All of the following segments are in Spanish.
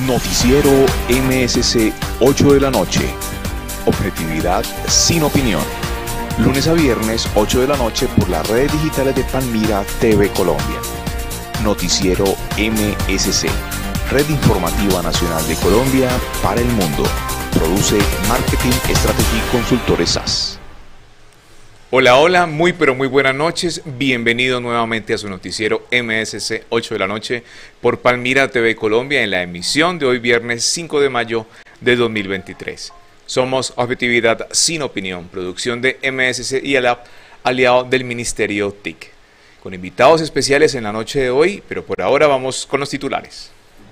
Noticiero MSC 8 de la noche. Objetividad sin opinión. Lunes a viernes 8 de la noche por las redes digitales de Palmira TV Colombia. Noticiero MSC, Red Informativa Nacional de Colombia para el mundo. Produce Marketing Strategy Consultores SAS. Hola, hola, muy buenas noches. Bienvenido nuevamente a su noticiero MSC 8 de la noche por Palmira TV Colombia en la emisión de hoy viernes 5 de mayo de 2023. Somos Objetividad sin Opinión, producción de MSC y aliado del Ministerio TIC. Con invitados especiales en la noche de hoy, pero por ahora vamos con los titulares.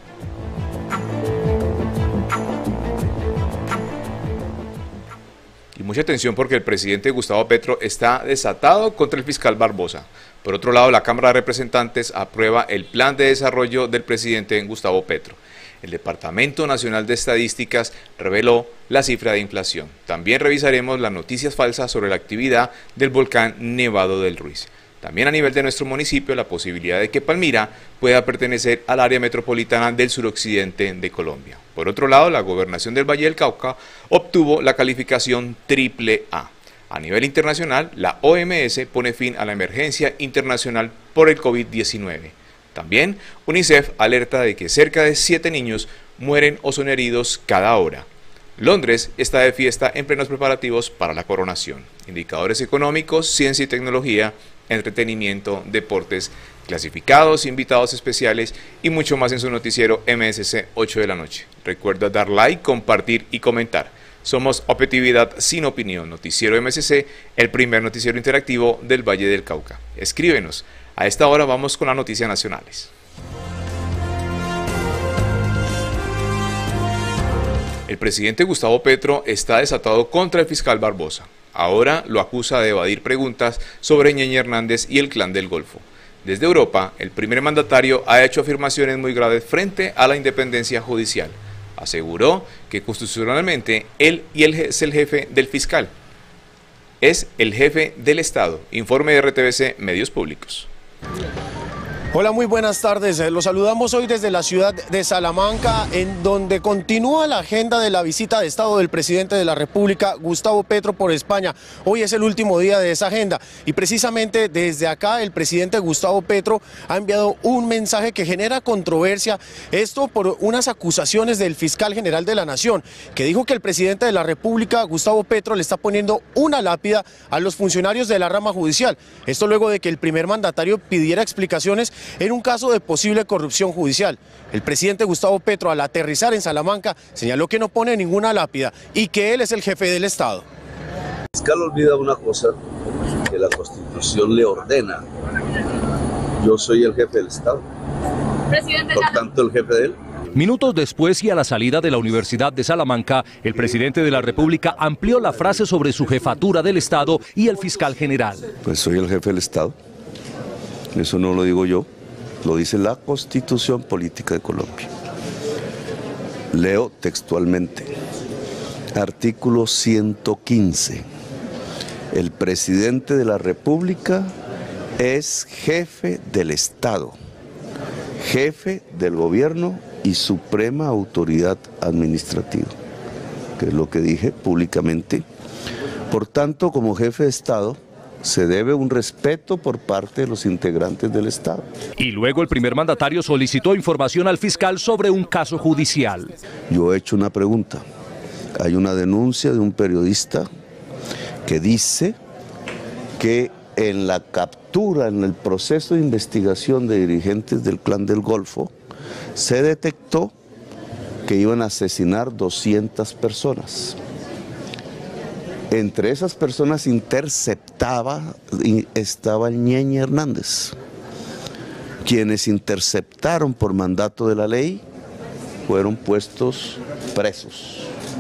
Y mucha atención porque el presidente Gustavo Petro está desatado contra el fiscal Barbosa. Por otro lado, la Cámara de Representantes aprueba el plan de desarrollo del presidente Gustavo Petro. El Departamento Nacional de Estadísticas reveló la cifra de inflación. También revisaremos las noticias falsas sobre la actividad del volcán Nevado del Ruiz. También a nivel de nuestro municipio, la posibilidad de que Palmira pueda pertenecer al área metropolitana del suroccidente de Colombia. Por otro lado, la Gobernación del Valle del Cauca obtuvo la calificación AAA. A nivel internacional, la OMS pone fin a la emergencia internacional por el COVID-19. También, UNICEF alerta de que cerca de 7 niños mueren o son heridos cada hora. Londres está de fiesta en plenos preparativos para la coronación. Indicadores económicos, ciencia y tecnología, entretenimiento, deportes, clasificados, invitados especiales y mucho más en su noticiero MSC 8 de la noche. Recuerda dar like, compartir y comentar. Somos Objetividad sin Opinión, noticiero MSC, el primer noticiero interactivo del Valle del Cauca. Escríbenos. A esta hora vamos con las noticias nacionales. El presidente Gustavo Petro está desatado contra el fiscal Barbosa. Ahora lo acusa de evadir preguntas sobre Ñeñe Hernández y el Clan del Golfo. Desde Europa, el primer mandatario ha hecho afirmaciones muy graves frente a la independencia judicial. Aseguró que constitucionalmente él es el jefe del fiscal. Es el jefe del Estado. Informe de RTBC Medios Públicos. Hola, muy buenas tardes. Los saludamos hoy desde la ciudad de Salamanca, en donde continúa la agenda de la visita de Estado del presidente de la República, Gustavo Petro, por España. Hoy es el último día de esa agenda y precisamente desde acá el presidente Gustavo Petro ha enviado un mensaje que genera controversia. Esto por unas acusaciones del fiscal general de la Nación, que dijo que el presidente de la República, Gustavo Petro, le está poniendo una lápida a los funcionarios de la rama judicial. Esto luego de que el primer mandatario pidiera explicaciones en un caso de posible corrupción judicial. El presidente Gustavo Petro, al aterrizar en Salamanca, señaló que no pone ninguna lápida y que él es el jefe del Estado. El fiscal olvida una cosa que la Constitución le ordena. Yo soy el jefe del Estado. Por tanto, el jefe de él. Minutos después y a la salida de la Universidad de Salamanca, el presidente de la República amplió la frase sobre su jefatura del Estado y el fiscal general. Pues soy el jefe del Estado. Eso no lo digo yo, lo dice la Constitución Política de Colombia. Leo textualmente. Artículo 115. El presidente de la República es jefe del Estado, jefe del gobierno y suprema autoridad administrativa, que es lo que dije públicamente. Por tanto, como jefe de Estado, se debe un respeto por parte de los integrantes del Estado. Y luego el primer mandatario solicitó información al fiscal sobre un caso judicial. Yo he hecho una pregunta. Hay una denuncia de un periodista que dice que en la captura, en el proceso de investigación de dirigentes del Clan del Golfo, se detectó que iban a asesinar 200 personas. Entre esas personas estaba Ñeñe Hernández. Quienes interceptaron por mandato de la ley fueron puestos presos,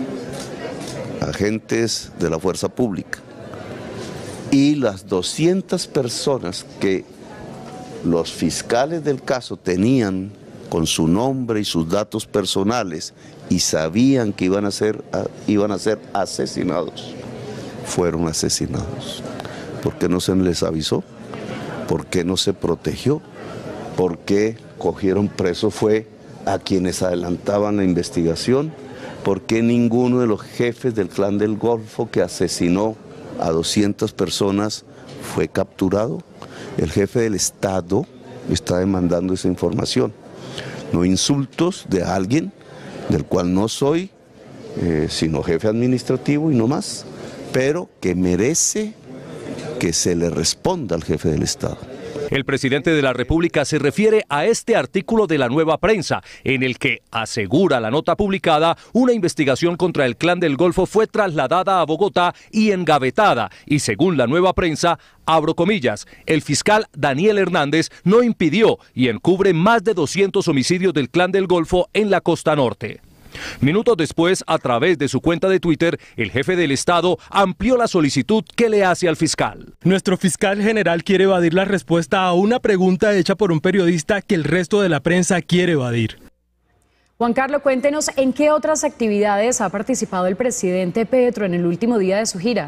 agentes de la fuerza pública. Y las 200 personas que los fiscales del caso tenían con su nombre y sus datos personales y sabían que iban a ser asesinados, fueron asesinados. ¿Por qué no se les avisó? ¿Por qué no se protegió? ¿Por qué cogieron preso fue a quienes adelantaban la investigación, por qué ninguno de los jefes del Clan del Golfo que asesinó a 200 personas fue capturado. El jefe del Estado está demandando esa información, no insultos de alguien del cual no soy, sino jefe administrativo y no más, pero que merece que se le responda al jefe del Estado. El presidente de la República se refiere a este artículo de La Nueva Prensa, en el que, asegura la nota publicada, una investigación contra el Clan del Golfo fue trasladada a Bogotá y engavetada, y según La Nueva Prensa, abro comillas, el fiscal Daniel Hernández no impidió y encubre más de 200 homicidios del Clan del Golfo en la costa norte. Minutos después, a través de su cuenta de Twitter, el jefe del Estado amplió la solicitud que le hace al fiscal. Nuestro fiscal general quiere evadir la respuesta a una pregunta hecha por un periodista que el resto de la prensa quiere evadir. Juan Carlos, cuéntenos en qué otras actividades ha participado el presidente Petro en el último día de su gira.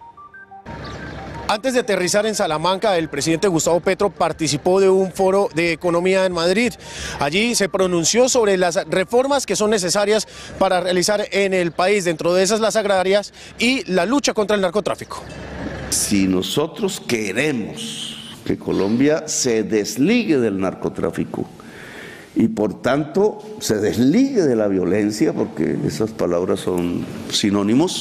Antes de aterrizar en Salamanca, el presidente Gustavo Petro participó de un foro de economía en Madrid. Allí se pronunció sobre las reformas que son necesarias para realizar en el país, dentro de esas las agrarias y la lucha contra el narcotráfico. Si nosotros queremos que Colombia se desligue del narcotráfico y por tanto se desligue de la violencia, porque esas palabras son sinónimos,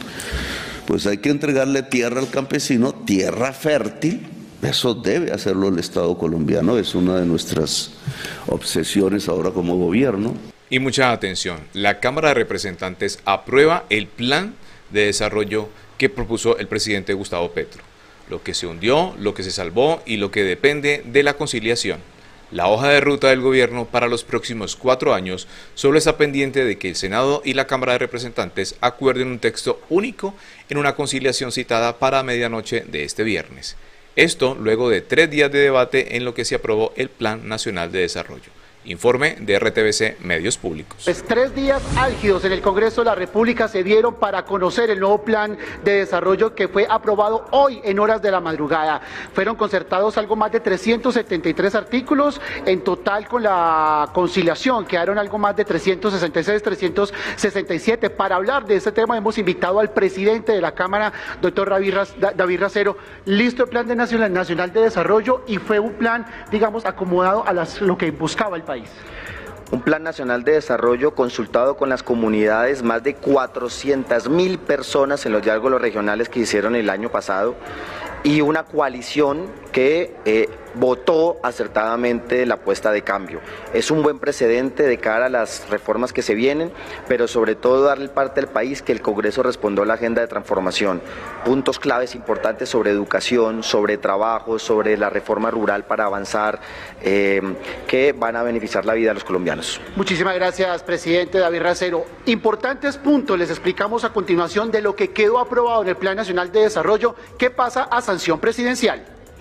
pues hay que entregarle tierra al campesino, tierra fértil. Eso debe hacerlo el Estado colombiano, es una de nuestras obsesiones ahora como gobierno. Y mucha atención, la Cámara de Representantes aprueba el plan de desarrollo que propuso el presidente Gustavo Petro. Lo que se hundió, lo que se salvó y lo que depende de la conciliación. La hoja de ruta del gobierno para los próximos 4 años solo está pendiente de que el Senado y la Cámara de Representantes acuerden un texto único en una conciliación citada para medianoche de este viernes. Esto luego de 3 días de debate en lo que se aprobó el Plan Nacional de Desarrollo. Informe de RTVC Medios Públicos. Pues 3 días álgidos en el Congreso de la República se dieron para conocer el nuevo plan de desarrollo que fue aprobado hoy en horas de la madrugada. Fueron concertados algo más de 373 artículos, en total con la conciliación quedaron algo más de 366, 367. Para hablar de este tema hemos invitado al presidente de la Cámara, doctor David Racero. Listo el plan nacional de desarrollo y fue un plan, digamos, acomodado a lo que buscaba el país. Un plan nacional de desarrollo consultado con las comunidades, más de 400.000 personas en los diálogos regionales que hicieron el año pasado y una coalición que votó acertadamente la apuesta de cambio. Es un buen precedente de cara a las reformas que se vienen, pero sobre todo darle parte al país que el Congreso respondió a la agenda de transformación. Puntos claves importantes sobre educación, sobre trabajo, sobre la reforma rural para avanzar, que van a beneficiar la vida de los colombianos. Muchísimas gracias, presidente David Racero. Importantes puntos les explicamos a continuación de lo que quedó aprobado en el Plan Nacional de Desarrollo que pasa a sanción presidencial.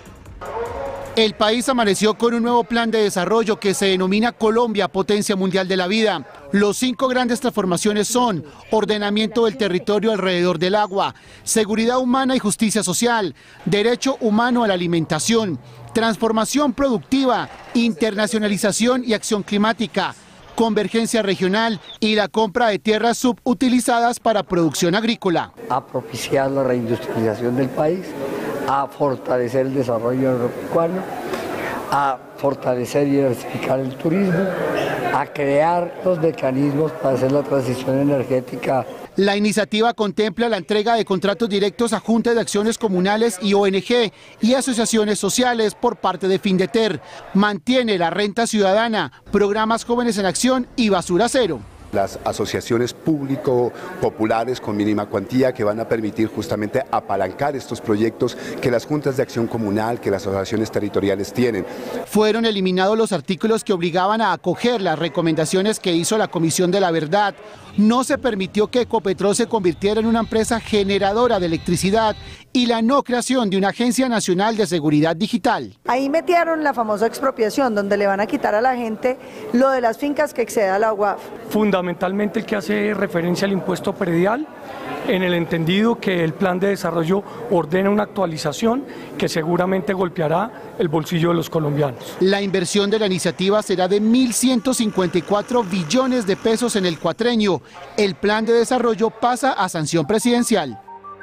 El país amaneció con un nuevo plan de desarrollo que se denomina Colombia, Potencia Mundial de la Vida. Los 5 grandes transformaciones son ordenamiento del territorio alrededor del agua, seguridad humana y justicia social, derecho humano a la alimentación, transformación productiva, internacionalización y acción climática, convergencia regional y la compra de tierras subutilizadas para producción agrícola. A propiciar la reindustrialización del país, a fortalecer el desarrollo agropecuario, a fortalecer y diversificar el turismo, a crear los mecanismos para hacer la transición energética. La iniciativa contempla la entrega de contratos directos a juntas de acciones comunales y ONG y asociaciones sociales por parte de Findeter. Mantiene la renta ciudadana, programas Jóvenes en Acción y Basura Cero. Las asociaciones público-populares con mínima cuantía que van a permitir justamente apalancar estos proyectos que las juntas de acción comunal, que las asociaciones territoriales tienen. Fueron eliminados los artículos que obligaban a acoger las recomendaciones que hizo la Comisión de la Verdad. No se permitió que Ecopetrol se convirtiera en una empresa generadora de electricidad y la no creación de una Agencia Nacional de Seguridad Digital. Ahí metieron la famosa expropiación, donde le van a quitar a la gente lo de las fincas que exceda la UAF. Fundamental fundamentalmente el que hace referencia al impuesto predial, en el entendido que el plan de desarrollo ordena una actualización que seguramente golpeará el bolsillo de los colombianos. La inversión de la iniciativa será de 1.154 billones de pesos en el cuatrenio. El plan de desarrollo pasa a sanción presidencial.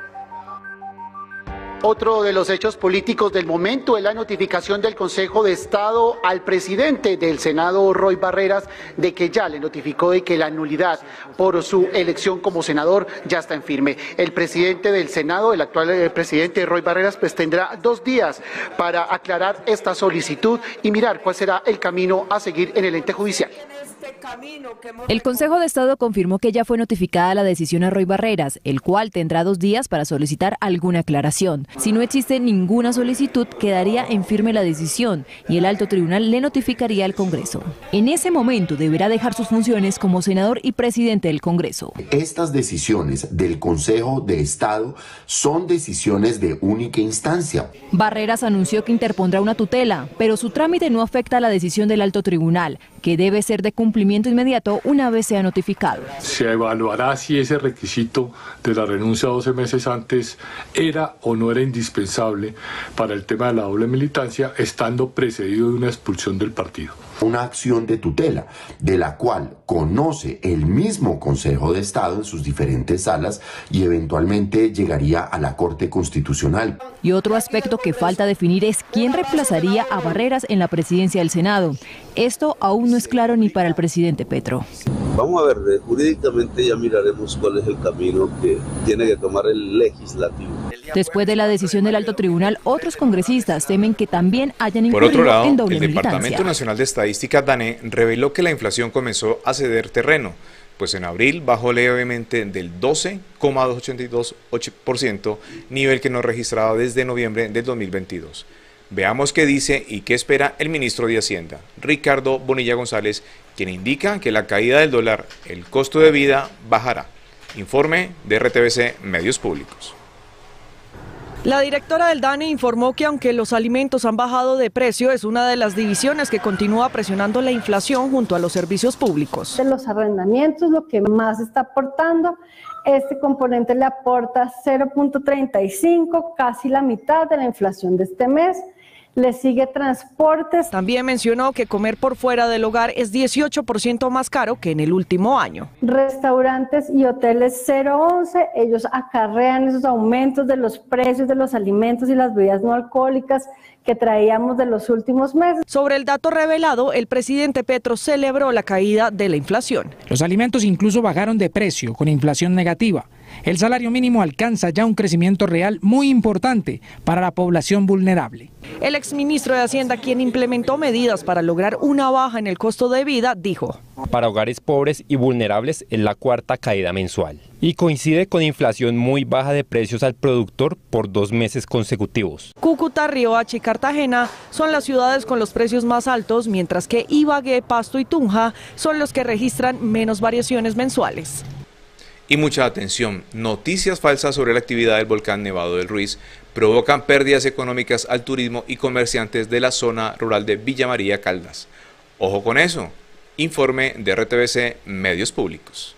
Otro de los hechos políticos del momento es la notificación del Consejo de Estado al presidente del Senado, Roy Barreras, de que ya le notificó de que la nulidad por su elección como senador ya está en firme. El presidente del Senado, el actual presidente Roy Barreras, pues tendrá 2 días para aclarar esta solicitud y mirar cuál será el camino a seguir en el ente judicial. El Consejo de Estado confirmó que ya fue notificada la decisión a Roy Barreras, el cual tendrá 2 días para solicitar alguna aclaración. Si no existe ninguna solicitud, quedaría en firme la decisión y el alto tribunal le notificaría al Congreso. En ese momento deberá dejar sus funciones como senador y presidente del Congreso. Estas decisiones del Consejo de Estado son decisiones de única instancia. Barreras anunció que interpondrá una tutela, pero su trámite no afecta a la decisión del alto tribunal, que debe ser de cumplimiento inmediato una vez sea notificado. Se evaluará si ese requisito de la renuncia 12 meses antes era o no era indispensable para el tema de la doble militancia, estando precedido de una expulsión del partido. Una acción de tutela, de la cual conoce el mismo Consejo de Estado en sus diferentes salas y eventualmente llegaría a la Corte Constitucional. Y otro aspecto que falta definir es quién reemplazaría a Barreras en la presidencia del Senado. Esto aún no es claro ni para el presidente Petro. Vamos a ver, jurídicamente ya miraremos cuál es el camino que tiene que tomar el legislativo. Después de la decisión del alto tribunal, otros congresistas temen que también hayan Por otro incurrido lado, en doble el militancia. Departamento Nacional de Estadística, DANE, reveló que la inflación comenzó a ceder terreno, pues en abril bajó levemente del 12,282%, nivel que no registraba desde noviembre del 2022. Veamos qué dice y qué espera el ministro de Hacienda, Ricardo Bonilla González, quien indica que la caída del dólar, el costo de vida, bajará. Informe de RTVC Medios Públicos. La directora del DANE informó que aunque los alimentos han bajado de precio, es una de las divisiones que continúa presionando la inflación junto a los servicios públicos. De los arrendamientos, lo que más está aportando, este componente le aporta 0.35, casi la mitad de la inflación de este mes. Le sigue transportes. También mencionó que comer por fuera del hogar es 18% más caro que en el último año. Restaurantes y hoteles 0.11, ellos acarrean esos aumentos de los precios de los alimentos y las bebidas no alcohólicas que traíamos de los últimos meses. Sobre el dato revelado, el presidente Petro celebró la caída de la inflación. Los alimentos incluso bajaron de precio con inflación negativa. El salario mínimo alcanza ya un crecimiento real muy importante para la población vulnerable. El exministro de Hacienda, quien implementó medidas para lograr una baja en el costo de vida, dijo: para hogares pobres y vulnerables es la 4ª caída mensual y coincide con inflación muy baja de precios al productor por 2 meses consecutivos. Cúcuta, Riohacha y Cartagena son las ciudades con los precios más altos, mientras que Ibagué, Pasto y Tunja son los que registran menos variaciones mensuales. Y mucha atención, noticias falsas sobre la actividad del volcán Nevado del Ruiz provocan pérdidas económicas al turismo y comerciantes de la zona rural de Villa María Caldas. Ojo con eso. Informe de RTVC Medios Públicos.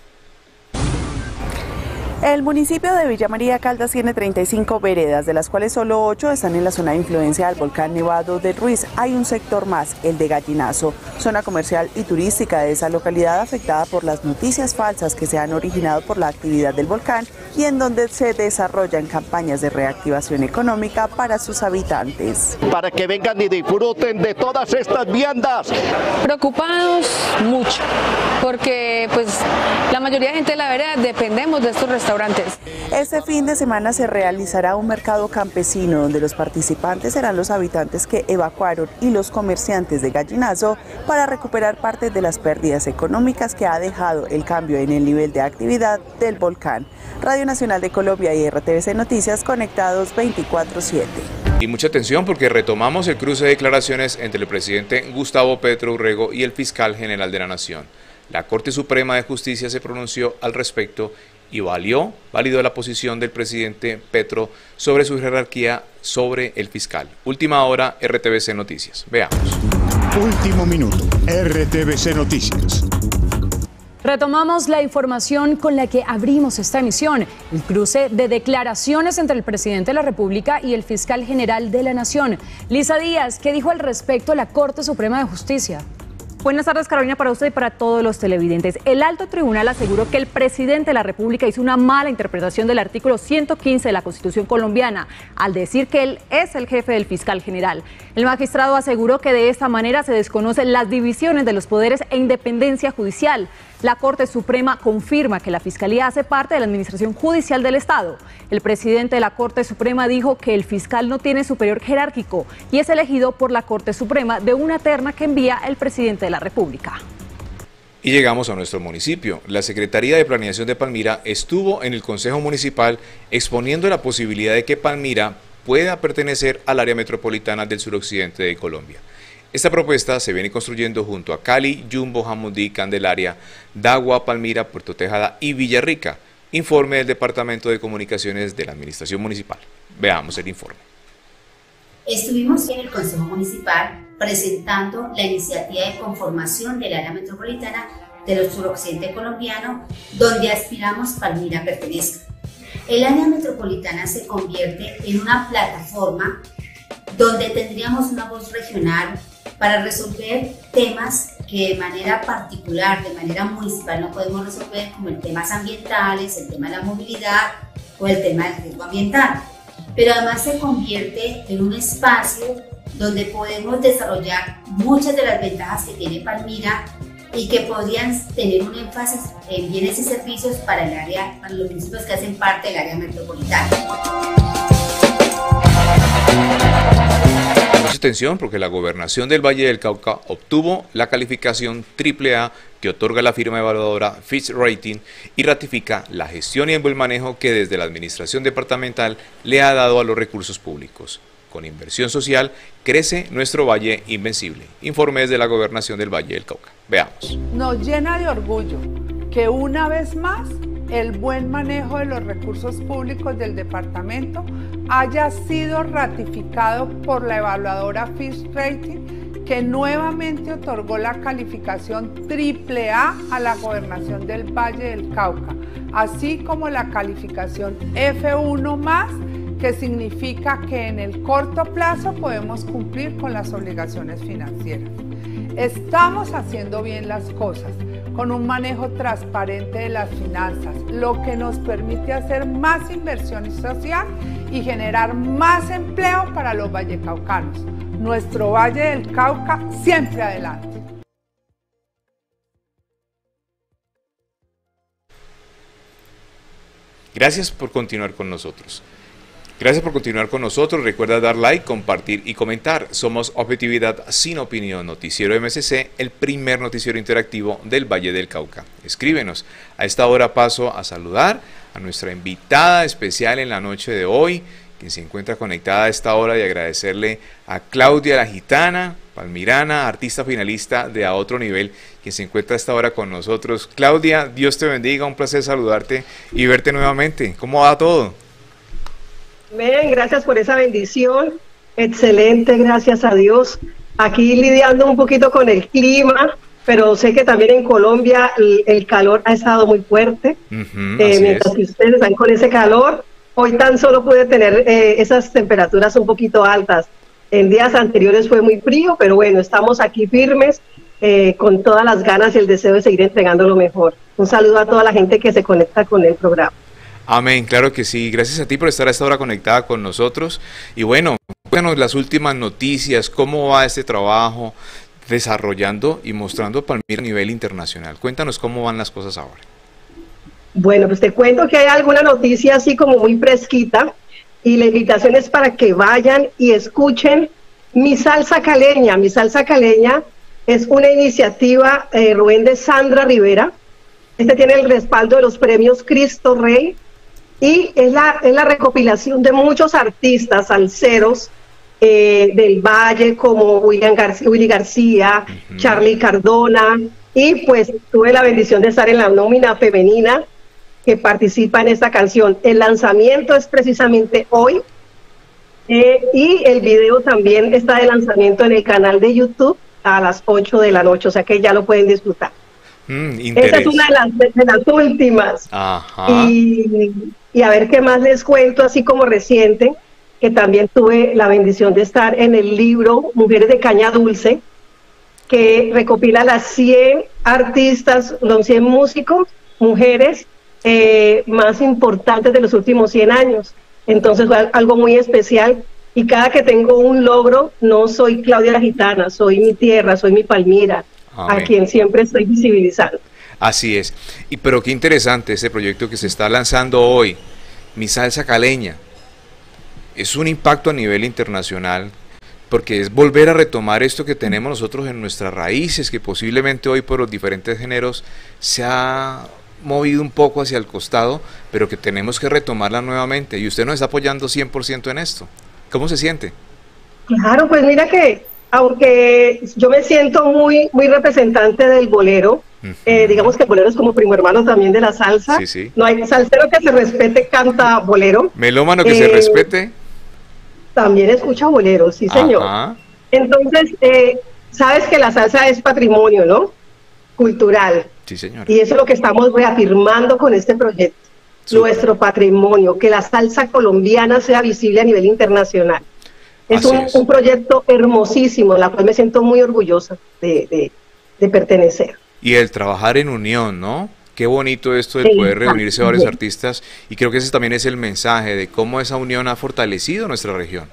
El municipio de Villa María Caldas tiene 35 veredas, de las cuales solo 8 están en la zona de influencia del volcán Nevado del Ruiz. Hay un sector más, el de Gallinazo, zona comercial y turística de esa localidad afectada por las noticias falsas que se han originado por la actividad del volcán y en donde se desarrollan campañas de reactivación económica para sus habitantes. Para que vengan y disfruten de todas estas viandas. Preocupados mucho, porque pues la mayoría de gente de la vereda dependemos de estos restaurantes. Este fin de semana se realizará un mercado campesino donde los participantes serán los habitantes que evacuaron y los comerciantes de Gallinazo para recuperar parte de las pérdidas económicas que ha dejado el cambio en el nivel de actividad del volcán. Radio Nacional de Colombia y RTVC Noticias conectados 24/7. Y mucha atención porque retomamos el cruce de declaraciones entre el presidente Gustavo Petro Urrego y el fiscal general de la Nación. La Corte Suprema de Justicia se pronunció al respecto y validó la posición del presidente Petro sobre su jerarquía sobre el fiscal. Última hora, RTVC Noticias. Veamos. Último minuto, RTVC Noticias. Retomamos la información con la que abrimos esta emisión, el cruce de declaraciones entre el presidente de la República y el fiscal general de la Nación. Lisa Díaz, ¿qué dijo al respecto la Corte Suprema de Justicia? Buenas tardes, Carolina, para usted y para todos los televidentes. El alto tribunal aseguró que el presidente de la República hizo una mala interpretación del artículo 115 de la Constitución colombiana al decir que él es el jefe del fiscal general. El magistrado aseguró que de esta manera se desconocen las divisiones de los poderes e independencia judicial. La Corte Suprema confirma que la Fiscalía hace parte de la Administración Judicial del Estado. El presidente de la Corte Suprema dijo que el fiscal no tiene superior jerárquico y es elegido por la Corte Suprema de una terna que envía el presidente de la República. Y llegamos a nuestro municipio. La Secretaría de Planeación de Palmira estuvo en el Consejo Municipal exponiendo la posibilidad de que Palmira pueda pertenecer al área metropolitana del suroccidente de Colombia. Esta propuesta se viene construyendo junto a Cali, Yumbo, Jamundí, Candelaria, Dagua, Palmira, Puerto Tejada y Villarrica. Informe del Departamento de Comunicaciones de la Administración Municipal. Veamos el informe. Estuvimos en el Consejo Municipal presentando la iniciativa de conformación del área metropolitana del suroccidente colombiano, donde aspiramos Palmira pertenezca. El área metropolitana se convierte en una plataforma donde tendríamos una voz regional para resolver temas que de manera particular, de manera municipal no podemos resolver, como el temas ambientales, el tema de la movilidad o el tema del riesgo ambiental. Pero además se convierte en un espacio donde podemos desarrollar muchas de las ventajas que tiene Palmira y que podrían tener un énfasis en bienes y servicios para el área, para los municipios que hacen parte del área metropolitana. Mucha atención porque la Gobernación del Valle del Cauca obtuvo la calificación AAA que otorga la firma evaluadora Fitch Rating y ratifica la gestión y el buen manejo que desde la administración departamental le ha dado a los recursos públicos. Con inversión social crece nuestro valle invencible. Informe desde la Gobernación del Valle del Cauca. Veamos. Nos llena de orgullo que una vez más el buen manejo de los recursos públicos del departamento haya sido ratificado por la evaluadora Fitch Rating, que nuevamente otorgó la calificación AAA a la Gobernación del Valle del Cauca, así como la calificación F1+, que significa que en el corto plazo podemos cumplir con las obligaciones financieras. Estamos haciendo bien las cosas, con un manejo transparente de las finanzas, lo que nos permite hacer más inversión social y generar más empleo para los vallecaucanos. Nuestro Valle del Cauca siempre adelante. Gracias por continuar con nosotros. Gracias por continuar con nosotros. Recuerda dar like, compartir y comentar. Somos Objetividad sin Opinión, Noticiero MSC, el primer noticiero interactivo del Valle del Cauca. Escríbenos. A esta hora paso a saludar a nuestra invitada especial en la noche de hoy, quien se encuentra conectada a esta hora, y agradecerle a Claudia la Gitana, palmirana, artista finalista de A Otro Nivel, quien se encuentra a esta hora con nosotros. Claudia, Dios te bendiga, un placer saludarte y verte nuevamente. ¿Cómo va todo? Bien, gracias por esa bendición. Excelente, gracias a Dios. Aquí lidiando un poquito con el clima, pero sé que también en Colombia el calor ha estado muy fuerte. Mientras que ustedes están con ese calor, hoy tan solo pude tener esas temperaturas un poquito altas. En días anteriores fue muy frío, pero bueno, estamos aquí firmes, con todas las ganas y el deseo de seguir entregando lo mejor. Un saludo a toda la gente que se conecta con el programa. Amén, claro que sí. Gracias a ti por estar a esta hora conectada con nosotros. Y bueno, cuéntanos las últimas noticias, cómo va este trabajo desarrollando y mostrando Palmira a nivel internacional. Cuéntanos cómo van las cosas ahora. Bueno, pues te cuento que hay alguna noticia así como muy fresquita, y la invitación es para que vayan y escuchen Mi Salsa Caleña. Mi Salsa Caleña es una iniciativa, Rubén, de Sandra Rivera. Este tiene el respaldo de los premios Cristo Rey, y es la recopilación de muchos artistas salseros del Valle, como Willy García, Charly Cardona, y pues tuve la bendición de estar en la nómina femenina que participa en esta canción. El lanzamiento es precisamente hoy, y el video también está de lanzamiento en el canal de YouTube a las 8 de la noche, o sea que ya lo pueden disfrutar. Esa es una de las últimas. Ajá. Y a ver qué más les cuento, así como reciente, que también tuve la bendición de estar en el libro Mujeres de Caña Dulce, que recopila las 100 artistas, los 100 músicos, mujeres más importantes de los últimos 100 años. Entonces fue algo muy especial, y cada que tengo un logro, no soy Claudia la Gitana, soy mi tierra, soy mi Palmira, Amén. a quien siempre estoy visibilizando. Así es. Pero qué interesante este proyecto que se está lanzando hoy, Mi Salsa Caleña. Es un impacto a nivel internacional, porque es volver a retomar esto que tenemos nosotros en nuestras raíces, que posiblemente hoy por los diferentes géneros se ha movido un poco hacia el costado, pero que tenemos que retomarla nuevamente. Y usted nos está apoyando 100% en esto. ¿Cómo se siente? Claro, pues mira que, aunque yo me siento muy representante del bolero, digamos que el bolero es como primo hermano también de la salsa. Sí, sí. No hay salsero que se respete, canta bolero. Melómano que se respete. También escucha bolero, sí señor. Ajá. Entonces, sabes que la salsa es patrimonio, ¿no? Cultural. Sí, señor. Y eso es lo que estamos reafirmando con este proyecto. Nuestro patrimonio, que la salsa colombiana sea visible a nivel internacional. Es un proyecto hermosísimo, de la cual me siento muy orgullosa de pertenecer. Y el trabajar en unión, ¿no? Qué bonito esto de poder reunirse varios artistas, y creo que ese también es el mensaje de cómo esa unión ha fortalecido nuestra región.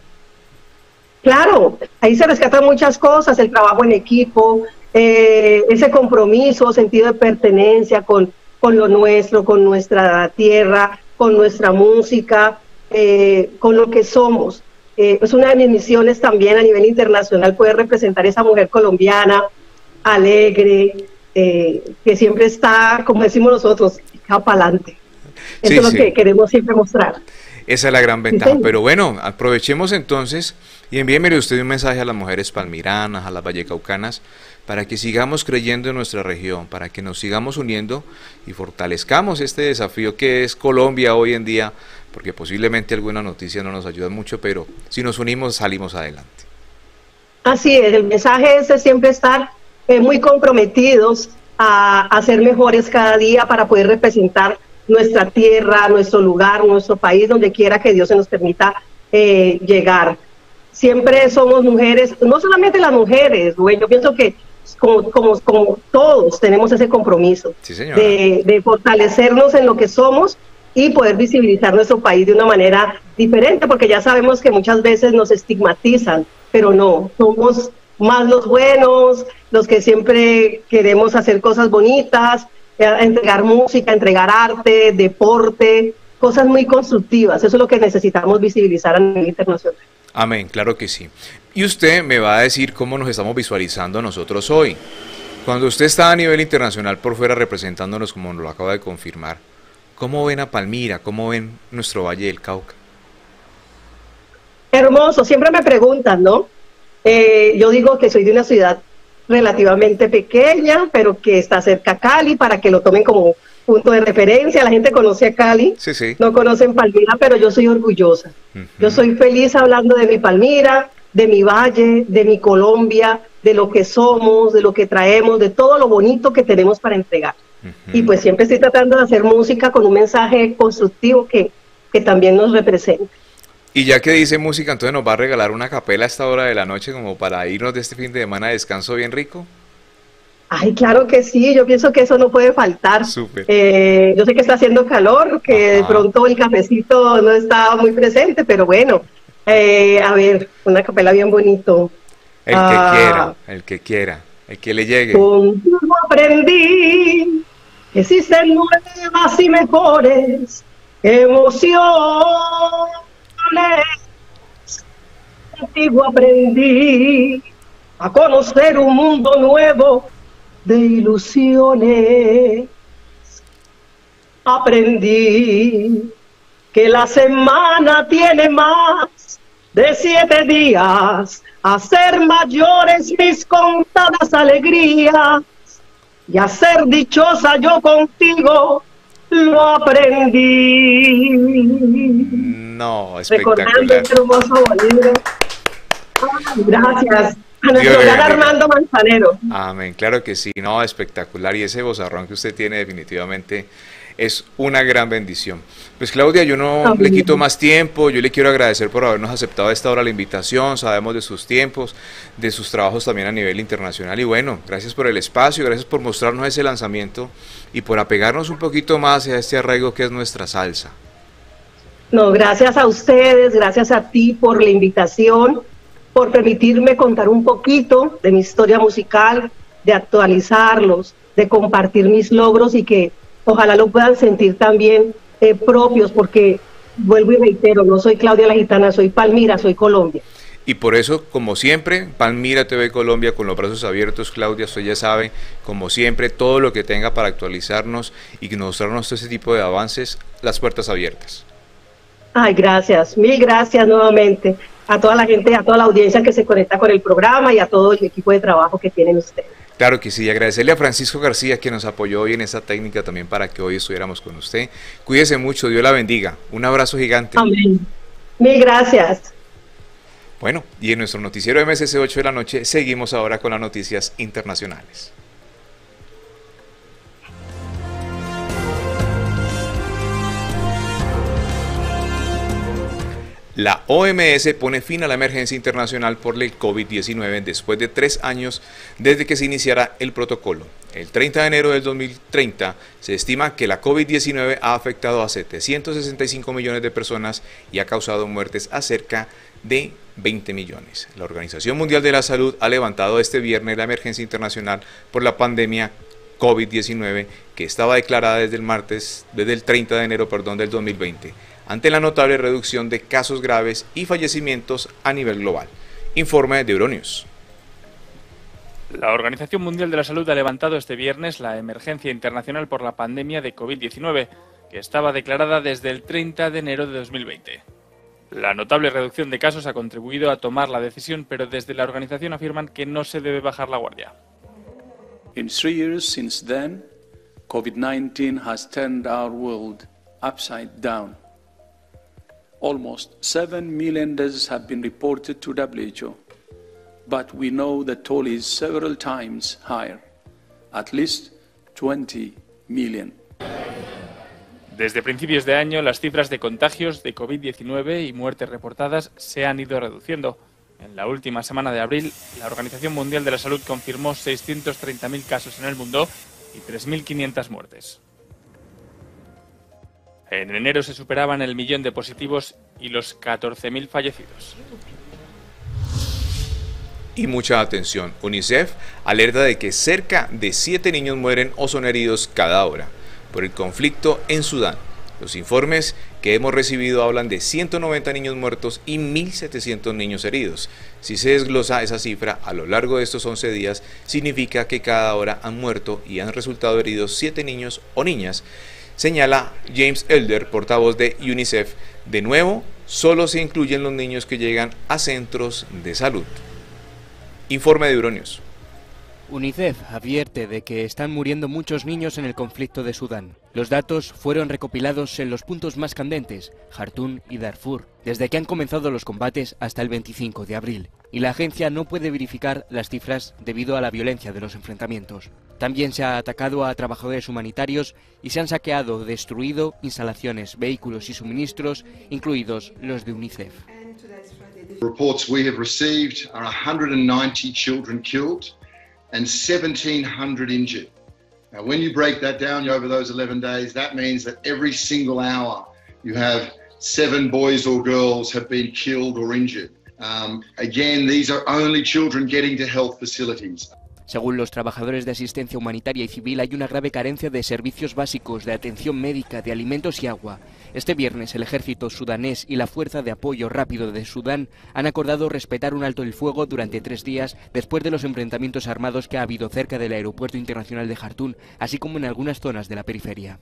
Claro, ahí se rescatan muchas cosas, el trabajo en equipo, ese compromiso, sentido de pertenencia con lo nuestro, con nuestra tierra, con nuestra música, con lo que somos. Es una de mis misiones también a nivel internacional poder representar esa mujer colombiana, alegre, que siempre está, como decimos nosotros, para adelante. Eso es lo que queremos siempre mostrar. Esa es la gran ventaja. Sí. Pero bueno, aprovechemos entonces y envíemele usted un mensaje a las mujeres palmiranas, a las vallecaucanas, para que sigamos creyendo en nuestra región, para que nos sigamos uniendo y fortalezcamos este desafío que es Colombia hoy en día, porque posiblemente alguna noticia no nos ayuda mucho, pero si nos unimos salimos adelante. Así es, el mensaje es siempre estar muy comprometidos a ser mejores cada día para poder representar nuestra tierra, nuestro lugar, nuestro país, donde quiera que Dios se nos permita llegar. Siempre somos mujeres, no solamente las mujeres, güey, yo pienso que como todos tenemos ese compromiso de fortalecernos en lo que somos y poder visibilizar nuestro país de una manera diferente, porque ya sabemos que muchas veces nos estigmatizan, pero no, somos más los buenos, los que siempre queremos hacer cosas bonitas, entregar música, entregar arte, deporte, cosas muy constructivas. Eso es lo que necesitamos visibilizar a nivel internacional. Amén, claro que sí. Y usted me va a decir cómo nos estamos visualizando nosotros hoy. Cuando usted está a nivel internacional por fuera representándonos, como nos lo acaba de confirmar, ¿cómo ven a Palmira? ¿Cómo ven nuestro Valle del Cauca? Hermoso, siempre me preguntan, ¿no? Yo digo que soy de una ciudad relativamente pequeña, pero que está cerca a Cali, para que lo tomen como punto de referencia. La gente conoce a Cali, no conocen Palmira, pero yo soy orgullosa. Yo soy feliz hablando de mi Palmira, de mi valle, de mi Colombia, de lo que somos, de lo que traemos, de todo lo bonito que tenemos para entregar. Y pues siempre estoy tratando de hacer música con un mensaje constructivo que también nos represente. Y ya que dice música, entonces nos va a regalar una capela a esta hora de la noche como para irnos de este fin de semana de descanso bien rico. Ay, claro que sí, yo pienso que eso no puede faltar. Súper. Yo sé que está haciendo calor, que de pronto el cafecito no está muy presente, pero bueno, a ver, una capela bien bonito. El que quiera, el que quiera, el que le llegue. Contigo aprendí que existen nuevas y mejores emociones. Contigo aprendí a conocer un mundo nuevo de ilusiones. Aprendí que la semana tiene más de 7 días, a ser mayores mis contadas alegrías, y a ser dichosa yo contigo lo aprendí. No, espectacular. Recordando este hermoso libro. Gracias. A nuestro gran Armando Manzanero. Amén, claro que sí, no, espectacular. Y ese vozarrón que usted tiene definitivamente es una gran bendición. Pues Claudia, yo no le quito más tiempo, yo le quiero agradecer por habernos aceptado a esta hora la invitación, sabemos de sus tiempos, de sus trabajos también a nivel internacional y bueno, gracias por el espacio, gracias por mostrarnos ese lanzamiento y por apegarnos un poquito más a este arraigo que es nuestra salsa. No, gracias a ustedes, gracias a ti por la invitación, por permitirme contar un poquito de mi historia musical, de actualizarlos, de compartir mis logros y que ojalá lo puedan sentir también propios, porque vuelvo y reitero, no soy Claudia la Gitana, soy Palmira, soy Colombia. Y por eso, como siempre, Palmira TV Colombia con los brazos abiertos, Claudia, usted ya sabe, como siempre, todo lo que tenga para actualizarnos y mostrarnos todo ese tipo de avances, las puertas abiertas. Ay, gracias, mil gracias nuevamente a toda la gente, a toda la audiencia que se conecta con el programa y a todo el equipo de trabajo que tienen ustedes. Claro que sí, agradecerle a Francisco García que nos apoyó hoy en esta técnica también para que hoy estuviéramos con usted. Cuídese mucho, Dios la bendiga. Un abrazo gigante. Amén. Mil gracias. Bueno, y en nuestro noticiero MSC 8 de la noche seguimos ahora con las noticias internacionales. La OMS pone fin a la emergencia internacional por el COVID-19 después de 3 años desde que se iniciara el protocolo. El 30 de enero del 2030 se estima que la COVID-19 ha afectado a 765 millones de personas y ha causado muertes a cerca de 20 millones. La Organización Mundial de la Salud ha levantado este viernes la emergencia internacional por la pandemia COVID-19 que estaba declarada desde el 30 de enero del 2020. Ante la notable reducción de casos graves y fallecimientos a nivel global. Informe de Euronews. La Organización Mundial de la Salud ha levantado este viernes la emergencia internacional por la pandemia de COVID-19, que estaba declarada desde el 30 de enero de 2020. La notable reducción de casos ha contribuido a tomar la decisión, pero desde la organización afirman que no se debe bajar la guardia. In 3 years since then, COVID-19 has turned our world upside down. Almost 7 million deaths have been reported to WHO, but we know the toll is several times higher, at least 20 million. Desde principios de año, las cifras de contagios de COVID-19 y muertes reportadas se han ido reduciendo. En la última semana de abril, la Organización Mundial de la Salud confirmó 630.000 casos en el mundo y 3.500 muertes. En enero se superaban el 1.000.000 de positivos y los 14.000 fallecidos. Y mucha atención, UNICEF alerta de que cerca de 7 niños mueren o son heridos cada hora por el conflicto en Sudán. Los informes que hemos recibido hablan de 190 niños muertos y 1.700 niños heridos. Si se desglosa esa cifra a lo largo de estos 11 días, significa que cada hora han muerto y han resultado heridos 7 niños o niñas, señala James Elder, portavoz de UNICEF. De nuevo, solo se incluyen los niños que llegan a centros de salud. Informe de Euronews. UNICEF advierte de que están muriendo muchos niños en el conflicto de Sudán. Los datos fueron recopilados en los puntos más candentes, Jartum y Darfur, desde que han comenzado los combates hasta el 25 de abril. Y la agencia no puede verificar las cifras debido a la violencia de los enfrentamientos. También se ha atacado a trabajadores humanitarios y se han saqueado o destruido instalaciones, vehículos y suministros, incluidos los de UNICEF. Reports we have received are 190 children killed and 1,700 injured. Now, when you break that down over those 11 days, that means that every single hour you have 7 boys or girls have been killed or injured. Again, these are only children getting to health facilities. Según los trabajadores de asistencia humanitaria y civil, hay una grave carencia de servicios básicos, de atención médica, de alimentos y agua. Este viernes, el ejército sudanés y la Fuerza de Apoyo Rápido de Sudán han acordado respetar un alto el fuego durante 3 días después de los enfrentamientos armados que ha habido cerca del aeropuerto internacional de Jartum, así como en algunas zonas de la periferia.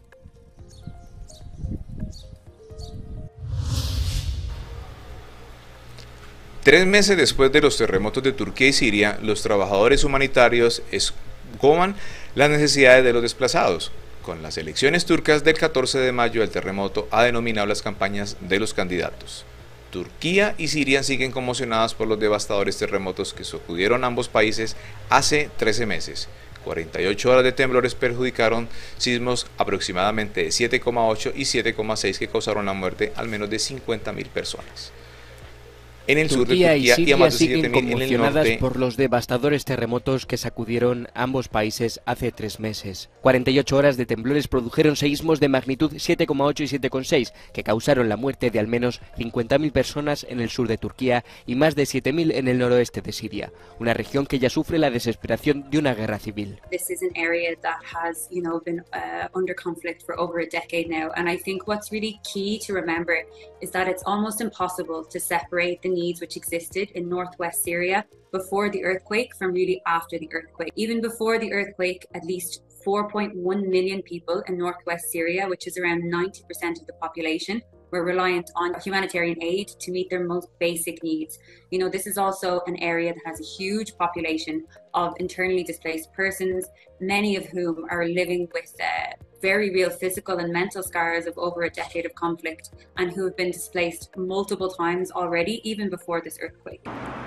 Tres meses después de los terremotos de Turquía y Siria, los trabajadores humanitarios escoman las necesidades de los desplazados. Con las elecciones turcas del 14 de mayo, el terremoto ha denominado las campañas de los candidatos. Turquía y Siria siguen conmocionadas por los devastadores terremotos que sacudieron ambos países hace 13 meses. 48 horas de temblores perjudicaron sismos aproximadamente de 7,8 y 7,6 que causaron la muerte al menos de 50.000 personas. En el sur de Turquía y Siria más de siguen 7.000 en el conmocionadas norte. por los devastadores terremotos que sacudieron ambos países hace 3 meses. 48 horas de temblores produjeron seísmos de magnitud 7,8 y 7,6 que causaron la muerte de al menos 50.000 personas en el sur de Turquía y más de 7.000 en el noroeste de Siria, una región que ya sufre la desesperación de una guerra civil. This is an area that has, been under conflict for over a decade now, and I think what's really key to remember is that it's almost impossible to separate the needs which existed in northwest Syria before the earthquake from really after the earthquake. Even before the earthquake, at least 4.1 million people in northwest Syria, which is around 90% of the population, were reliant on humanitarian aid to meet their most basic needs. This is also an area that has a huge population of internally displaced persons, many of whom are living with very real physical and mental scars of over a decade of conflict and who have been displaced multiple times already, even before this earthquake.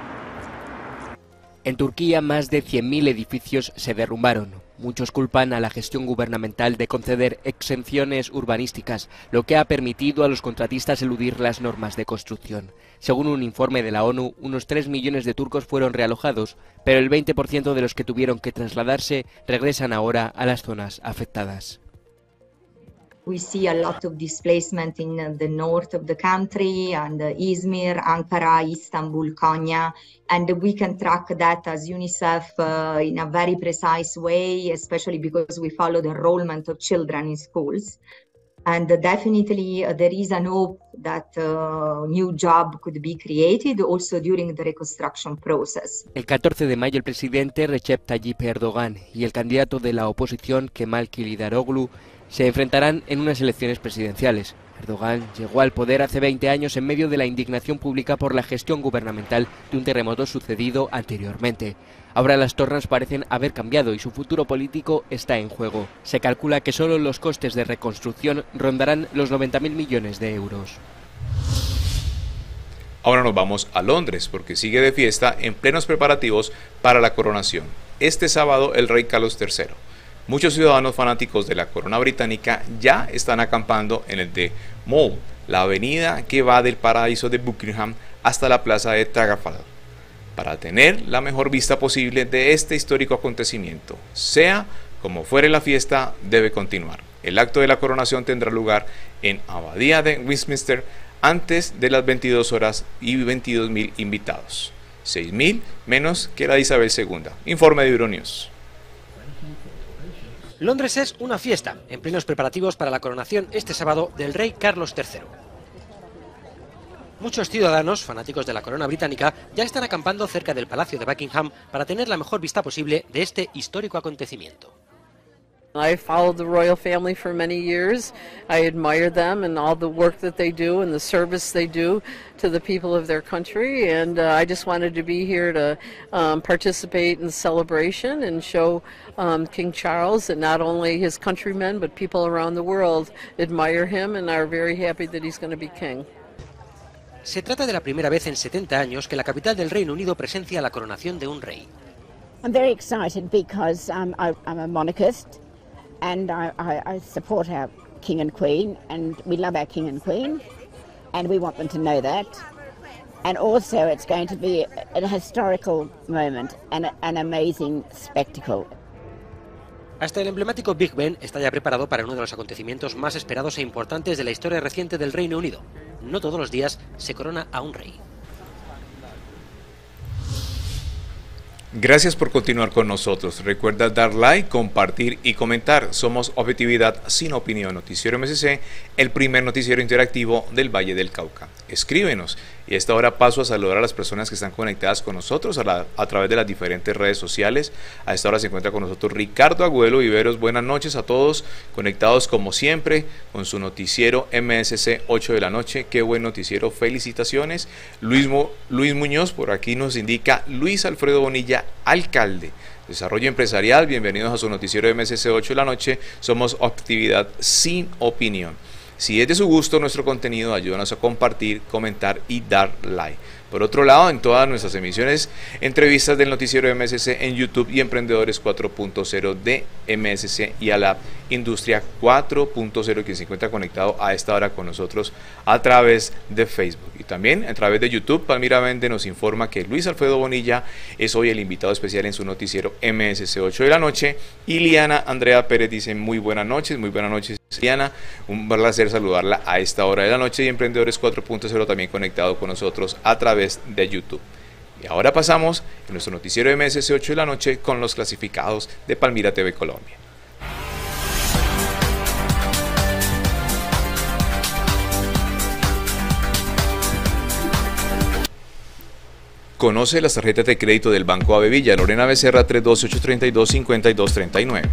En Turquía, más de 100.000 edificios se derrumbaron. Muchos culpan a la gestión gubernamental de conceder exenciones urbanísticas, lo que ha permitido a los contratistas eludir las normas de construcción. Según un informe de la ONU, unos 3 millones de turcos fueron realojados, pero el 20% de los que tuvieron que trasladarse regresan ahora a las zonas afectadas. We see a lot of displacement in the north of the country, and Izmir, Ankara, Istanbul, Konya, and we can track that as UNICEF in a very precise way, especially because we follow the enrollment of children in schools. And definitely there is an hope that a new job could be created also during the reconstruction process. El 14 de mayo el presidente Recep Tayyip Erdogan y el candidato de la oposición Kemal Kılıçdaroğlu se enfrentarán en unas elecciones presidenciales. Erdogan llegó al poder hace 20 años en medio de la indignación pública por la gestión gubernamental de un terremoto sucedido anteriormente. Ahora las tornas parecen haber cambiado y su futuro político está en juego. Se calcula que solo los costes de reconstrucción rondarán los 90.000 millones de euros. Ahora nos vamos a Londres porque sigue de fiesta en plenos preparativos para la coronación. Este sábado el rey Carlos III. Muchos ciudadanos fanáticos de la corona británica ya están acampando en el The Mall, la avenida que va del paraíso de Buckingham hasta la plaza de Trafalgar, para tener la mejor vista posible de este histórico acontecimiento. Sea como fuere la fiesta, debe continuar. El acto de la coronación tendrá lugar en Abadía de Westminster antes de las 22 horas y 22.000 invitados, 6.000 menos que la de Isabel II. Informe de Euronews. Londres es una fiesta, en plenos preparativos para la coronación este sábado del rey Carlos III. Muchos ciudadanos, fanáticos de la corona británica, ya están acampando cerca del Palacio de Buckingham para tener la mejor vista posible de este histórico acontecimiento. I followed the royal family for many years. I admire them and all the work that they do and the service they do to the people of their country. And I just wanted to be here to participate in the celebration and show King Charles that not only his countrymen but people around the world admire him and are very happy that he's going to be king. Se trata de la primera vez en 70 años que la capital del Reino Unido presencia la coronación de un rey. I'm very excited because I'm a monarchist. And I support our King and Queen, and we love our King and Queen, and we want them to know that. And also it's going to be a historical moment and an amazing spectacle. Hasta el emblemático Big Ben está ya preparado para uno de los acontecimientos más esperados e importantes de la historia reciente del Reino Unido. No todos los días se corona a un rey. Gracias por continuar con nosotros. Recuerda dar like, compartir y comentar. Somos Objetividad Sin Opinión, Noticiero MSC, el primer noticiero interactivo del Valle del Cauca. Escríbenos. Y a esta hora paso a saludar a las personas que están conectadas con nosotros a través de las diferentes redes sociales. A esta hora se encuentra con nosotros Ricardo Agüelo Viveros. Buenas noches a todos, conectados como siempre con su noticiero MSC 8 de la noche. Qué buen noticiero, felicitaciones. Luis Muñoz, por aquí nos indica Luis Alfredo Bonilla, alcalde. Desarrollo Empresarial, bienvenidos a su noticiero MSC 8 de la noche. Somos Actividad Sin Opinión. Si es de su gusto nuestro contenido, ayúdanos a compartir, comentar y dar like. Por otro lado, en todas nuestras emisiones, entrevistas del noticiero MSC en YouTube y Emprendedores 4.0 de MSC y a la Industria 4.0, que se encuentra conectado a esta hora con nosotros a través de Facebook. Y también a través de YouTube, Palmira Vende nos informa que Luis Alfredo Bonilla es hoy el invitado especial en su noticiero MSC 8 de la noche. Y Liana Andrea Pérez dice muy buenas noches Liana, un placer saludarla a esta hora de la noche, y Emprendedores 4.0 también conectado con nosotros a través de YouTube. Y ahora pasamos en nuestro noticiero MSC 8 de la noche con los clasificados de Palmira TV Colombia. Conoce las tarjetas de crédito del Banco Avevilla. Lorena Becerra 312-832-5239.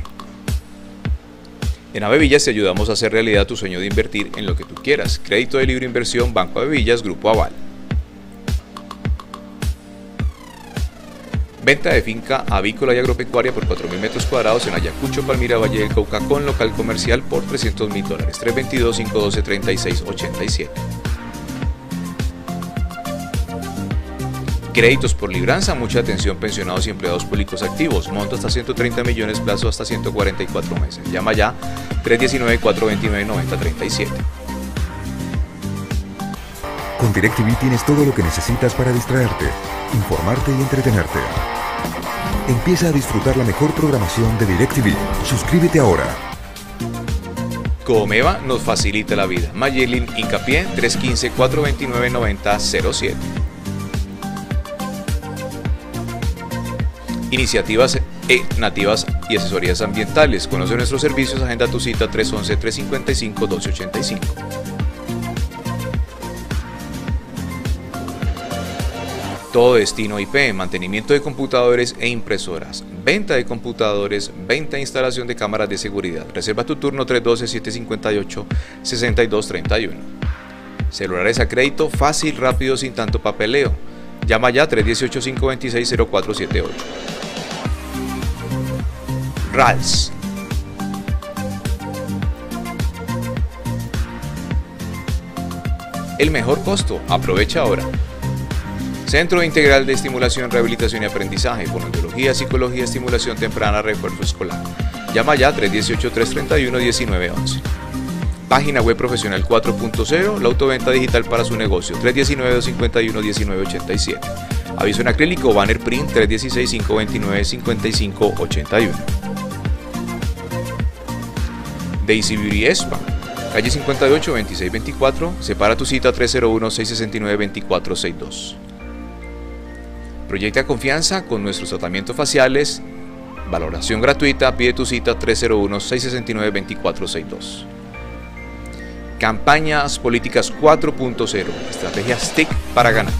En Avevillas te ayudamos a hacer realidad tu sueño de invertir en lo que tú quieras. Crédito de libre inversión, Banco Avevillas, Grupo Aval. Venta de finca avícola y agropecuaria por 4.000 metros cuadrados en Ayacucho, Palmira, Valle del Cauca, con local comercial por $300.000. 322-512-3687. Créditos por libranza, mucha atención, pensionados y empleados públicos activos. Monto hasta 130 millones, plazo hasta 144 meses. Llama ya 319-429-9037. Con DirecTV tienes todo lo que necesitas para distraerte, informarte y entretenerte. Empieza a disfrutar la mejor programación de DirecTV. Suscríbete ahora. Comeva nos facilita la vida. Mayelin Hincapié 315-429-9007. Iniciativas nativas y asesorías ambientales. Conoce nuestros servicios, agenda tu cita 311-355-1285. Todo Destino IP, mantenimiento de computadores e impresoras, venta de computadores, venta e instalación de cámaras de seguridad. Reserva tu turno 312-758-6231. Celulares a crédito, fácil, rápido, sin tanto papeleo. Llama ya 318-526-0478. RALS. El mejor costo, aprovecha ahora. Centro Integral de Estimulación, Rehabilitación y Aprendizaje, Fonoaudiología, Psicología, Estimulación Temprana, Refuerzo Escolar. Llama ya 318-331-1911. Página web profesional 4.0, la autoventa digital para su negocio, 319-251-1987. Aviso en acrílico, banner print, 316-529-5581. Daisy Beauty Spa, calle 58, 2624, separa tu cita 301-669-2462. Proyecta confianza con nuestros tratamientos faciales, valoración gratuita, pide tu cita 301-669-2462. Campañas políticas 4.0, estrategias TIC para ganar.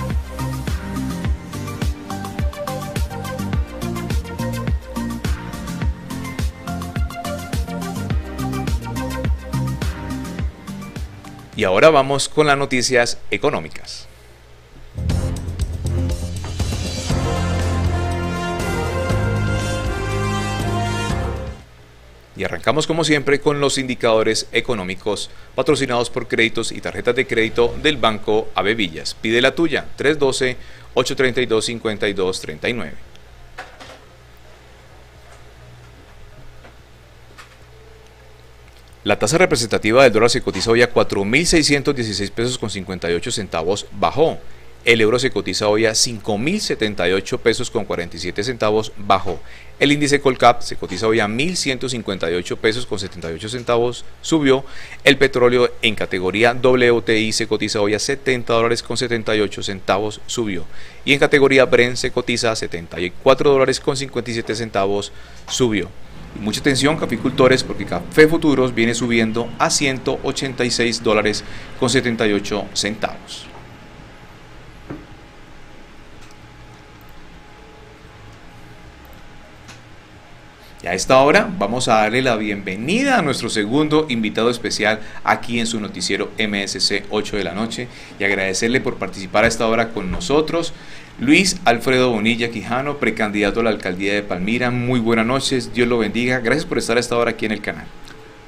Y ahora vamos con las noticias económicas. Y arrancamos como siempre con los indicadores económicos patrocinados por créditos y tarjetas de crédito del Banco Avevillas. Pide la tuya, 312-832-5239. La tasa representativa del dólar se cotiza hoy a 4.616 pesos con 58 centavos, bajó. El euro se cotiza hoy a 5.078 pesos con 47 centavos, bajó. El índice Colcap se cotiza hoy a 1.158 pesos con 78 centavos, subió. El petróleo en categoría WTI se cotiza hoy a $70 con 78 centavos, subió. Y en categoría Brent se cotiza a $74 con 57 centavos, subió. Y mucha atención, caficultores, porque Café Futuros viene subiendo a $186 con 78 centavos. Y a esta hora vamos a darle la bienvenida a nuestro segundo invitado especial aquí en su noticiero MSC 8 de la noche y agradecerle por participar a esta hora con nosotros. Luis Alfredo Bonilla Quijano, precandidato a la alcaldía de Palmira. Muy buenas noches, Dios lo bendiga. Gracias por estar a esta hora aquí en el canal.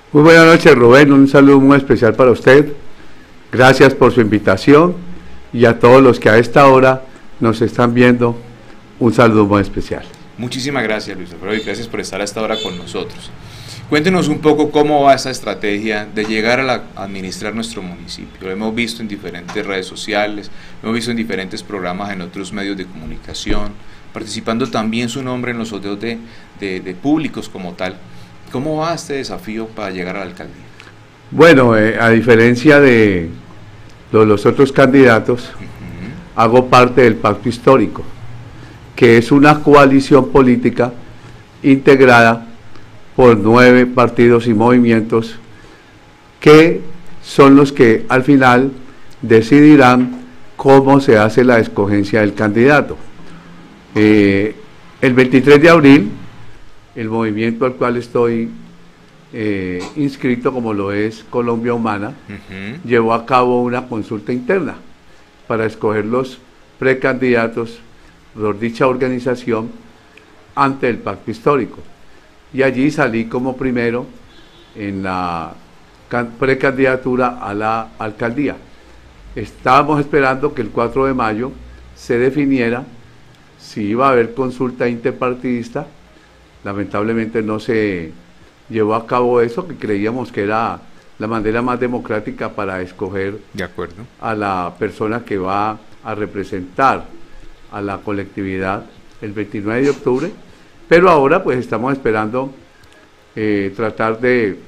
Muy buenas noches, Rubén, un saludo muy especial para usted. Gracias por su invitación y a todos los que a esta hora nos están viendo, un saludo muy especial. Muchísimas gracias, Luis Alfredo, y gracias por estar a esta hora con nosotros. Cuéntenos un poco cómo va esa estrategia de llegar a administrar nuestro municipio. Lo hemos visto en diferentes redes sociales, lo hemos visto en diferentes programas en otros medios de comunicación, participando también su nombre en los sorteos de públicos como tal. ¿Cómo va este desafío para llegar a la alcaldía? Bueno, a diferencia de los otros candidatos, hago parte del Pacto Histórico, que es una coalición política integrada por 9 partidos y movimientos que son los que al final decidirán cómo se hace la escogencia del candidato. El 23 de abril, el movimiento al cual estoy inscrito, como lo es Colombia Humana, llevó a cabo una consulta interna para escoger los precandidatos por dicha organización ante el Pacto Histórico. Y allí salí como primero en la precandidatura a la alcaldía. Estábamos esperando que el 4 de mayo se definiera si iba a haber consulta interpartidista. Lamentablemente no se llevó a cabo eso, que creíamos que era la manera más democrática para escoger a la persona que va a representar a la colectividad el 29 de octubre. Pero ahora pues estamos esperando tratar de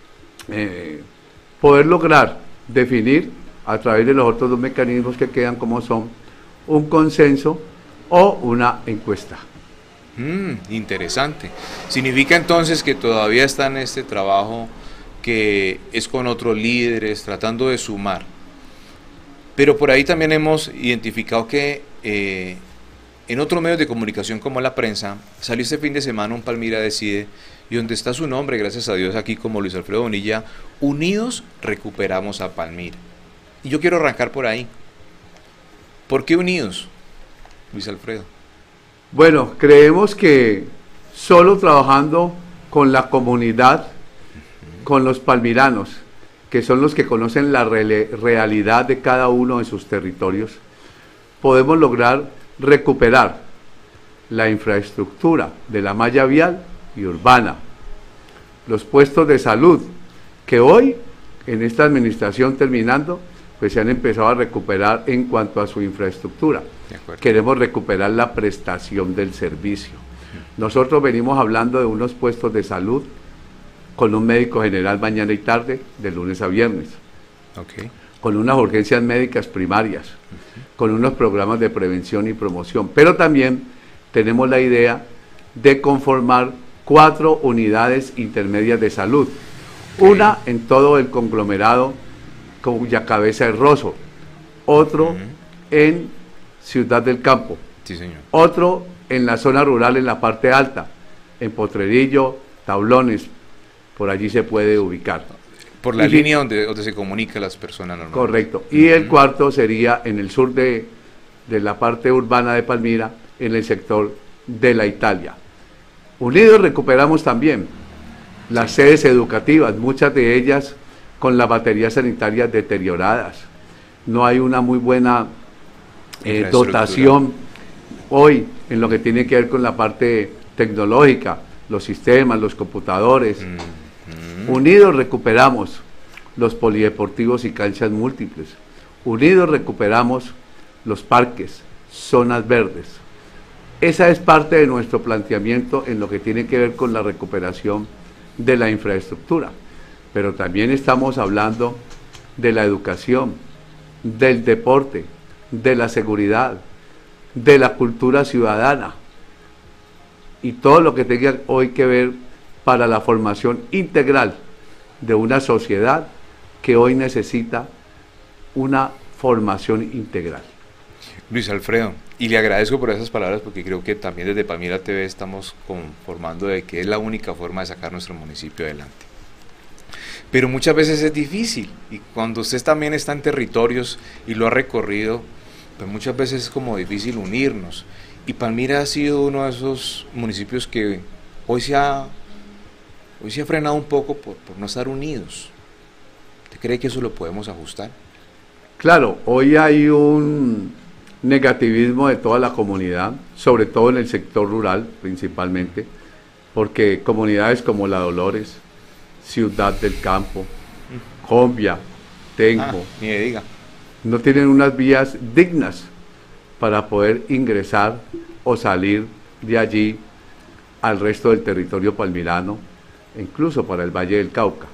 poder lograr definir a través de los otros 2 mecanismos que quedan, como son un consenso o una encuesta. Interesante. Significa entonces que todavía está en este trabajo que es con otros líderes, tratando de sumar. Pero por ahí también hemos identificado que en otros medios de comunicación como la prensa, salió este fin de semana un Palmira Decide, y donde está su nombre, gracias a Dios, aquí como Luis Alfredo Bonilla: unidos recuperamos a Palmira. Y yo quiero arrancar por ahí. ¿Por qué unidos, Luis Alfredo? Bueno, creemos que solo trabajando con la comunidad, con los palmiranos, que son los que conocen la realidad de cada uno de sus territorios, podemos lograr recuperar la infraestructura de la malla vial y urbana, los puestos de salud, que hoy, en esta administración terminando, pues se han empezado a recuperar en cuanto a su infraestructura. Queremos recuperar la prestación del servicio. Nosotros venimos hablando de unos puestos de salud con un médico general mañana y tarde, de lunes a viernes, con unas urgencias médicas primarias, con unos programas de prevención y promoción, pero también tenemos la idea de conformar 4 unidades intermedias de salud, una en todo el conglomerado cuya cabeza es Rosso, otro en Ciudad del Campo, otro en la zona rural, en la parte alta, en Potrerillo, Tablones, por allí se puede ubicar. Por la línea donde se comunican las personas normalmente. Correcto. Y el cuarto sería en el sur de la parte urbana de Palmira, en el sector de la Italia. Unidos recuperamos también las sedes educativas, muchas de ellas con las baterías sanitarias deterioradas. No hay una muy buena dotación hoy en lo que tiene que ver con la parte tecnológica, los sistemas, los computadores. Unidos recuperamos los polideportivos y canchas múltiples. Unidos recuperamos los parques, zonas verdes. Esa es parte de nuestro planteamiento en lo que tiene que ver con la recuperación de la infraestructura. Pero también estamos hablando de la educación, del deporte, de la seguridad, de la cultura ciudadana y todo lo que tenga hoy que ver para la formación integral de una sociedad que hoy necesita una formación integral. Luis Alfredo, y le agradezco por esas palabras, porque creo que también desde Palmira TV estamos conformando de que es la única forma de sacar nuestro municipio adelante. Pero muchas veces es difícil, y cuando usted también está en territorios y lo ha recorrido, pues muchas veces es como difícil unirnos. Y Palmira ha sido uno de esos municipios que hoy se ha hoy se ha frenado un poco por no estar unidos. ¿Usted cree que eso lo podemos ajustar? Claro, hoy hay un negativismo de toda la comunidad, sobre todo en el sector rural principalmente, porque comunidades como La Dolores, Ciudad del Campo, Combia, Tenjo, ni me diga, no tienen unas vías dignas para poder ingresar o salir de allí al resto del territorio palmirano, incluso para el Valle del Cauca.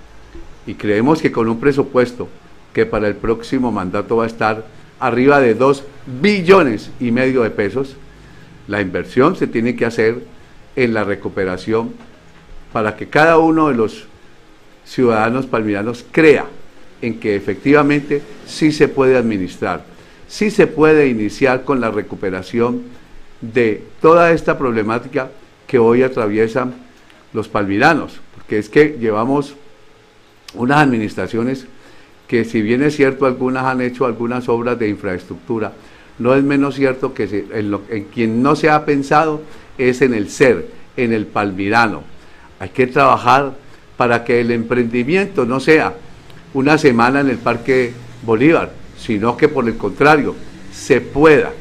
Y creemos que con un presupuesto que para el próximo mandato va a estar arriba de 2,5 billones de pesos, la inversión se tiene que hacer en la recuperación para que cada uno de los ciudadanos palmiranos crea en que efectivamente sí se puede administrar, sí se puede iniciar con la recuperación de toda esta problemática que hoy atraviesan los palmiranos, porque es que llevamos unas administraciones que, si bien es cierto, algunas han hecho algunas obras de infraestructura, no es menos cierto que en quien no se ha pensado es en el ser, en el palmirano. Hay que trabajar para que el emprendimiento no sea una semana en el Parque Bolívar, sino que por el contrario, se pueda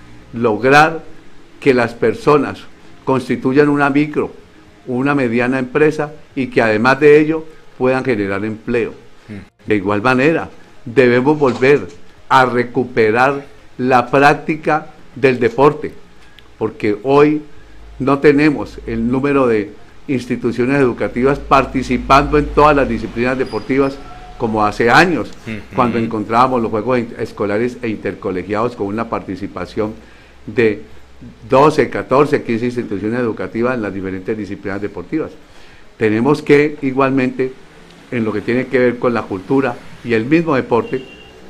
lograr que las personas constituyan una micro, una mediana empresa y que además de ello puedan generar empleo. De igual manera, debemos volver a recuperar la práctica del deporte, porque hoy no tenemos el número de instituciones educativas participando en todas las disciplinas deportivas como hace años, cuando encontrábamos los juegos escolares e intercolegiados con una participación de 12, 14, 15 instituciones educativas en las diferentes disciplinas deportivas. Tenemos que, igualmente, en lo que tiene que ver con la cultura y el mismo deporte,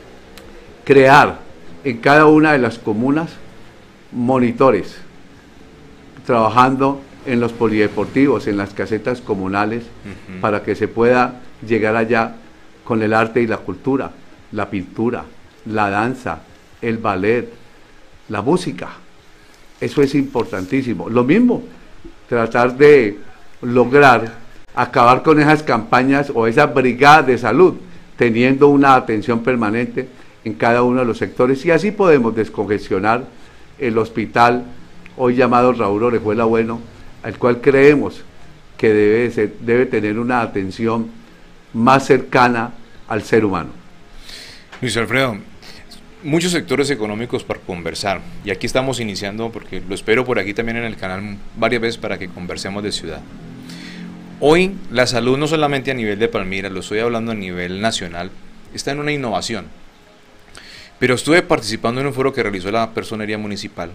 crear en cada una de las comunas monitores, trabajando en los polideportivos, en las casetas comunales, para que se pueda llegar allá con el arte y la cultura, la pintura, la danza, el ballet, la música. Eso es importantísimo. Lo mismo, tratar de lograr acabar con esas campañas o esas brigadas de salud, teniendo una atención permanente en cada uno de los sectores, y así podemos descongestionar el hospital, hoy llamado Raúl Orejuela Bueno, al cual creemos que debe tener una atención más cercana al ser humano. Luis Alfredo, muchos sectores económicos para conversar, y aquí estamos iniciando, porque lo espero por aquí también en el canal varias veces para que conversemos de ciudad. Hoy la salud, no solamente a nivel de Palmira, lo estoy hablando a nivel nacional, está en una innovación. Pero estuve participando en un foro que realizó la Personería Municipal,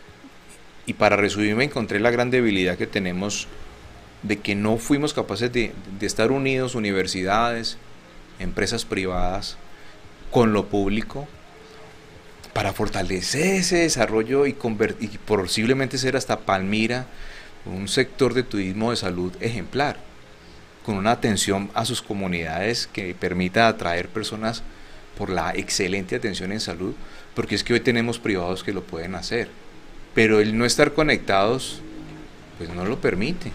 y para resumirme encontré la gran debilidad que tenemos de que no fuimos capaces de estar unidos, universidades, empresas privadas, con lo público, para fortalecer ese desarrollo y posiblemente ser hasta Palmira un sector de turismo de salud ejemplar, con una atención a sus comunidades que permita atraer personas por la excelente atención en salud, porque es que hoy tenemos privados que lo pueden hacer, pero el no estar conectados pues no lo permite.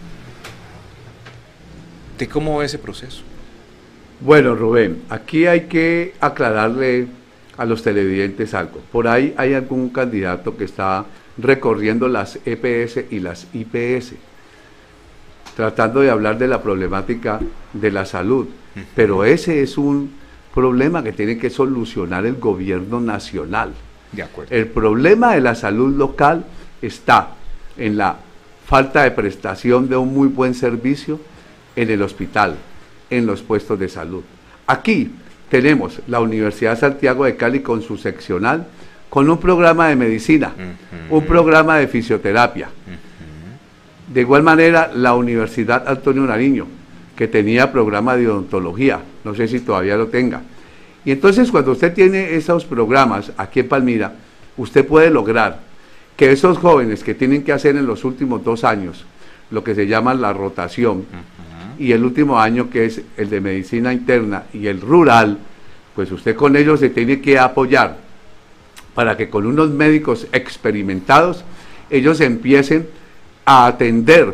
¿De cómo ve ese proceso? Bueno, Rubén, aquí hay que aclararle a los televidentes algo. Por ahí hay algún candidato que está recorriendo las EPS y las IPS, tratando de hablar de la problemática de la salud, pero ese es un problema que tiene que solucionar el gobierno nacional. De acuerdo. El problema de la salud local está en la falta de prestación de un muy buen servicio en el hospital, en los puestos de salud. Aquí tenemos la Universidad Santiago de Cali con su seccional, con un programa de medicina, un programa de fisioterapia. De igual manera, la Universidad Antonio Nariño, que tenía programa de odontología, no sé si todavía lo tenga. Y entonces, cuando usted tiene esos programas aquí en Palmira, usted puede lograr que esos jóvenes que tienen que hacer en los últimos 2 años lo que se llama la rotación, y el último año, que es el de medicina interna y el rural, pues usted con ellos se tiene que apoyar para que con unos médicos experimentados ellos empiecen a atender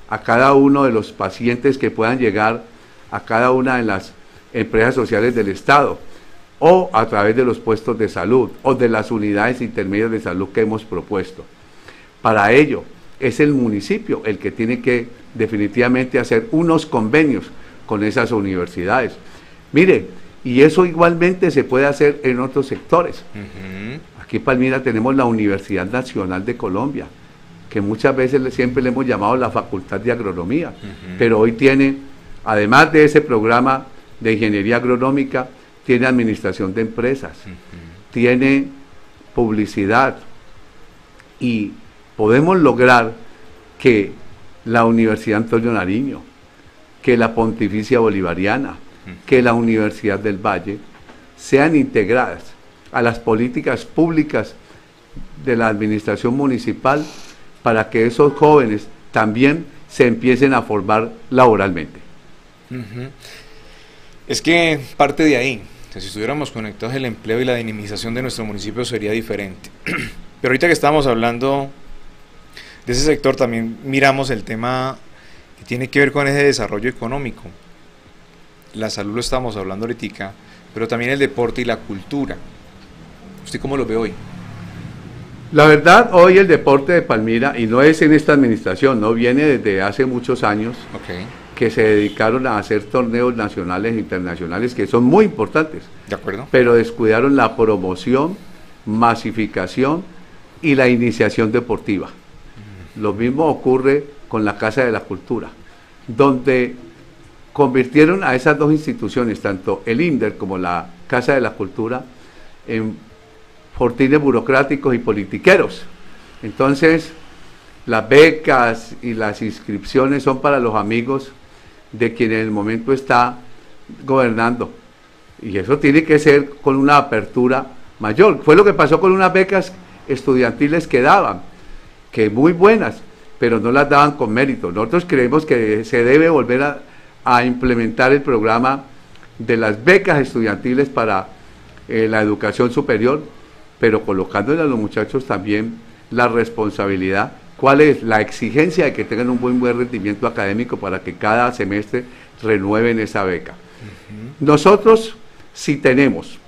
a cada uno de los pacientes que puedan llegar a cada una de las empresas sociales del Estado, o a través de los puestos de salud, o de las unidades intermedias de salud que hemos propuesto. Para ello, es el municipio el que tiene que definitivamente hacer unos convenios con esas universidades. Mire, y eso igualmente se puede hacer en otros sectores. Aquí en Palmira tenemos la Universidad Nacional de Colombia, que muchas veces siempre le hemos llamado la Facultad de Agronomía, pero hoy tiene, además de ese programa de ingeniería agronómica, tiene administración de empresas, tiene publicidad, y podemos lograr que la Universidad Antonio Nariño, que la Pontificia Bolivariana, que la Universidad del Valle sean integradas a las políticas públicas de la administración municipal, para que esos jóvenes también se empiecen a formar laboralmente. Es que parte de ahí, si estuviéramos conectados, el empleo y la dinamización de nuestro municipio sería diferente. Pero ahorita que estamos hablando de ese sector, también miramos el tema que tiene que ver con ese desarrollo económico. La salud lo estamos hablando ahorita, pero también el deporte y la cultura. ¿Usted cómo lo ve hoy? La verdad, hoy el deporte de Palmira, y no es en esta administración, no viene desde hace muchos años, que se dedicaron a hacer torneos nacionales e internacionales que son muy importantes. De acuerdo. Pero descuidaron la promoción, masificación y la iniciación deportiva. Lo mismo ocurre con la Casa de la Cultura, donde convirtieron a esas dos instituciones, tanto el INDER como la Casa de la Cultura, en fortines burocráticos y politiqueros. Entonces, las becas y las inscripciones son para los amigos de quien en el momento está gobernando. Y eso tiene que ser con una apertura mayor. Fue lo que pasó con unas becas estudiantiles que daban, que muy buenas, pero no las daban con mérito. Nosotros creemos que se debe volver a implementar el programa de las becas estudiantiles para la educación superior, pero colocándole a los muchachos también la responsabilidad, cuál es la exigencia de que tengan un buen rendimiento académico para que cada semestre renueven esa beca. Nosotros, si tenemos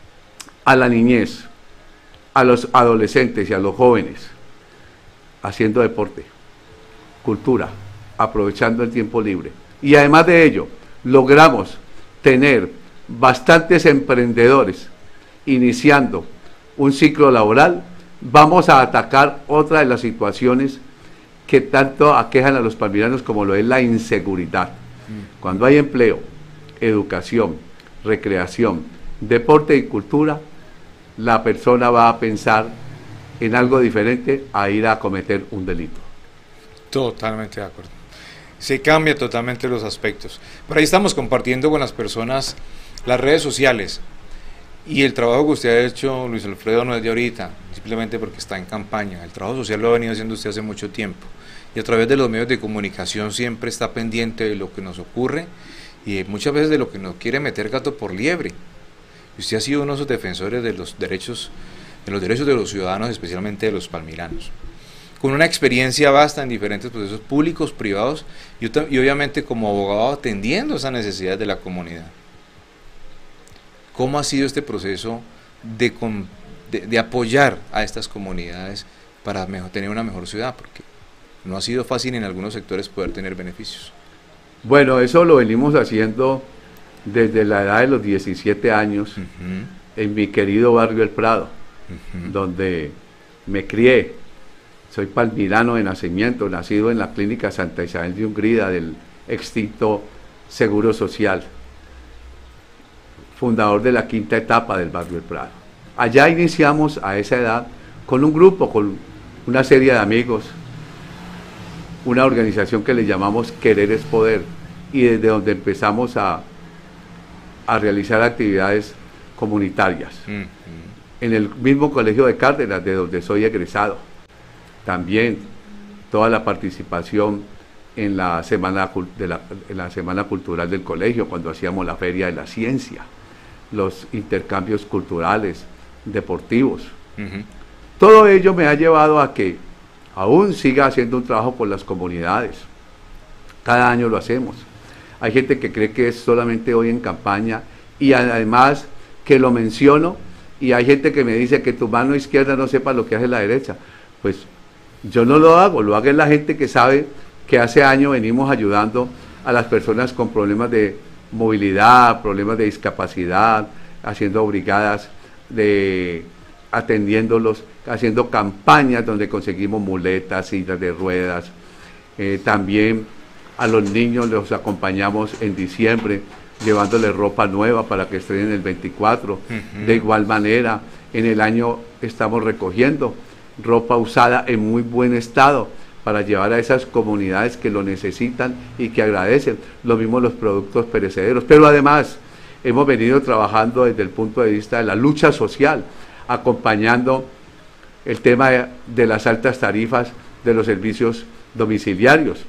a la niñez, a los adolescentes y a los jóvenes haciendo deporte, cultura, aprovechando el tiempo libre, y además de ello logramos tener bastantes emprendedores iniciando un ciclo laboral, vamos a atacar otra de las situaciones que tanto aquejan a los palmiranos, como lo es la inseguridad. Cuando hay empleo, educación, recreación, deporte y cultura, la persona va a pensar en algo diferente a ir a cometer un delito. Totalmente de acuerdo. Se cambia totalmente los aspectos. Por ahí estamos compartiendo con las personas las redes sociales. Y el trabajo que usted ha hecho, Luis Alfredo, no es de ahorita, simplemente porque está en campaña. El trabajo social lo ha venido haciendo usted hace mucho tiempo. Y a través de los medios de comunicación siempre está pendiente de lo que nos ocurre y muchas veces de lo que nos quiere meter gato por liebre. Y usted ha sido uno de esos defensores de los derechos de los ciudadanos, especialmente de los palmiranos. Con una experiencia vasta en diferentes procesos públicos, privados y obviamente como abogado atendiendo esas necesidades de la comunidad. ¿Cómo ha sido este proceso de apoyar a estas comunidades para tener una mejor ciudad? Porque no ha sido fácil en algunos sectores poder tener beneficios. Bueno, eso lo venimos haciendo desde la edad de los 17 años en mi querido barrio El Prado, donde me crié. Soy palmirano de nacimiento, nacido en la clínica Santa Isabel de Ungrida del extinto Seguro Social, fundador de la quinta etapa del barrio El Prado. Allá iniciamos a esa edad con un grupo, con una serie de amigos, una organización que le llamamos Querer es Poder, y desde donde empezamos a realizar actividades comunitarias. En el mismo colegio de Cárdenas, de donde soy egresado. También toda la participación en la semana cultural del colegio, cuando hacíamos la Feria de la Ciencia, los intercambios culturales, deportivos. Todo ello me ha llevado a que aún siga haciendo un trabajo con las comunidades, Cada año lo hacemos. Hay gente que cree que es solamente hoy en campaña y además que lo menciono y hay gente que me dice que tu mano izquierda no sepa lo que hace la derecha. Pues yo no lo hago, lo hace la gente que sabe que hace años venimos ayudando a las personas con problemas de movilidad, problemas de discapacidad, haciendo brigadas, atendiéndolos, haciendo campañas donde conseguimos muletas, sillas de ruedas. También a los niños los acompañamos en diciembre, llevándoles ropa nueva para que estrenen el 24. De igual manera, en el año estamos recogiendo ropa usada en muy buen estado para llevar a esas comunidades que lo necesitan y que agradecen. Lo mismo los productos perecederos. Pero además, hemos venido trabajando desde el punto de vista de la lucha social, acompañando el tema de las altas tarifas de los servicios domiciliarios.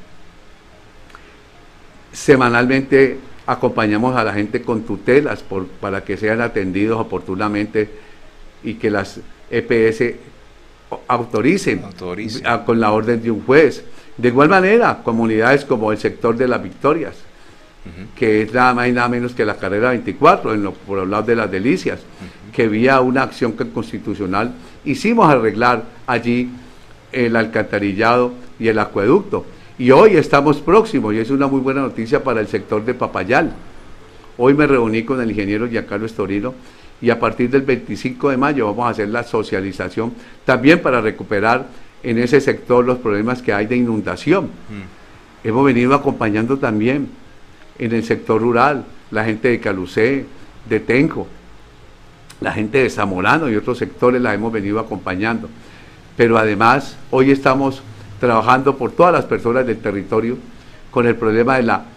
Semanalmente acompañamos a la gente con tutelas para que sean atendidos oportunamente y que las EPS autoricen. Con la orden de un juez. De igual manera, comunidades como el sector de las Victorias, que es nada más y nada menos que la carrera 24, por hablar de las Delicias, que vía una acción constitucional hicimos arreglar allí el alcantarillado y el acueducto. Y hoy estamos próximos, y es una muy buena noticia para el sector de Papayal. Hoy me reuní con el ingeniero Giancarlo Estorino, y a partir del 25 de mayo vamos a hacer la socialización también para recuperar en ese sector los problemas que hay de inundación. Hemos venido acompañando también en el sector rural, la gente de Calucé, de Tenjo, la gente de Zamorano y otros sectores la hemos venido acompañando. Pero además, hoy estamos trabajando por todas las personas del territorio con el problema de la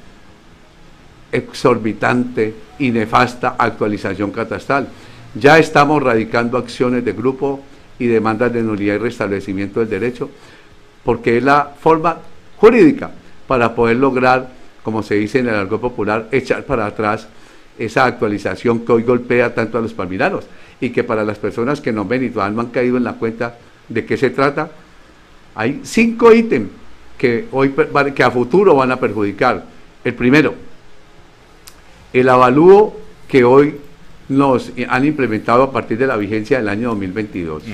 exorbitante y nefasta actualización catastral. Ya estamos radicando acciones de grupo y demandas de nulidad y restablecimiento del derecho, porque es la forma jurídica para poder lograr, como se dice en el argot popular, echar para atrás esa actualización que hoy golpea tanto a los palmiranos, y que para las personas que nos ven y todavía no han caído en la cuenta de qué se trata, hay 5 ítems que a futuro van a perjudicar. El primero, el avalúo que hoy nos han implementado a partir de la vigencia del año 2022.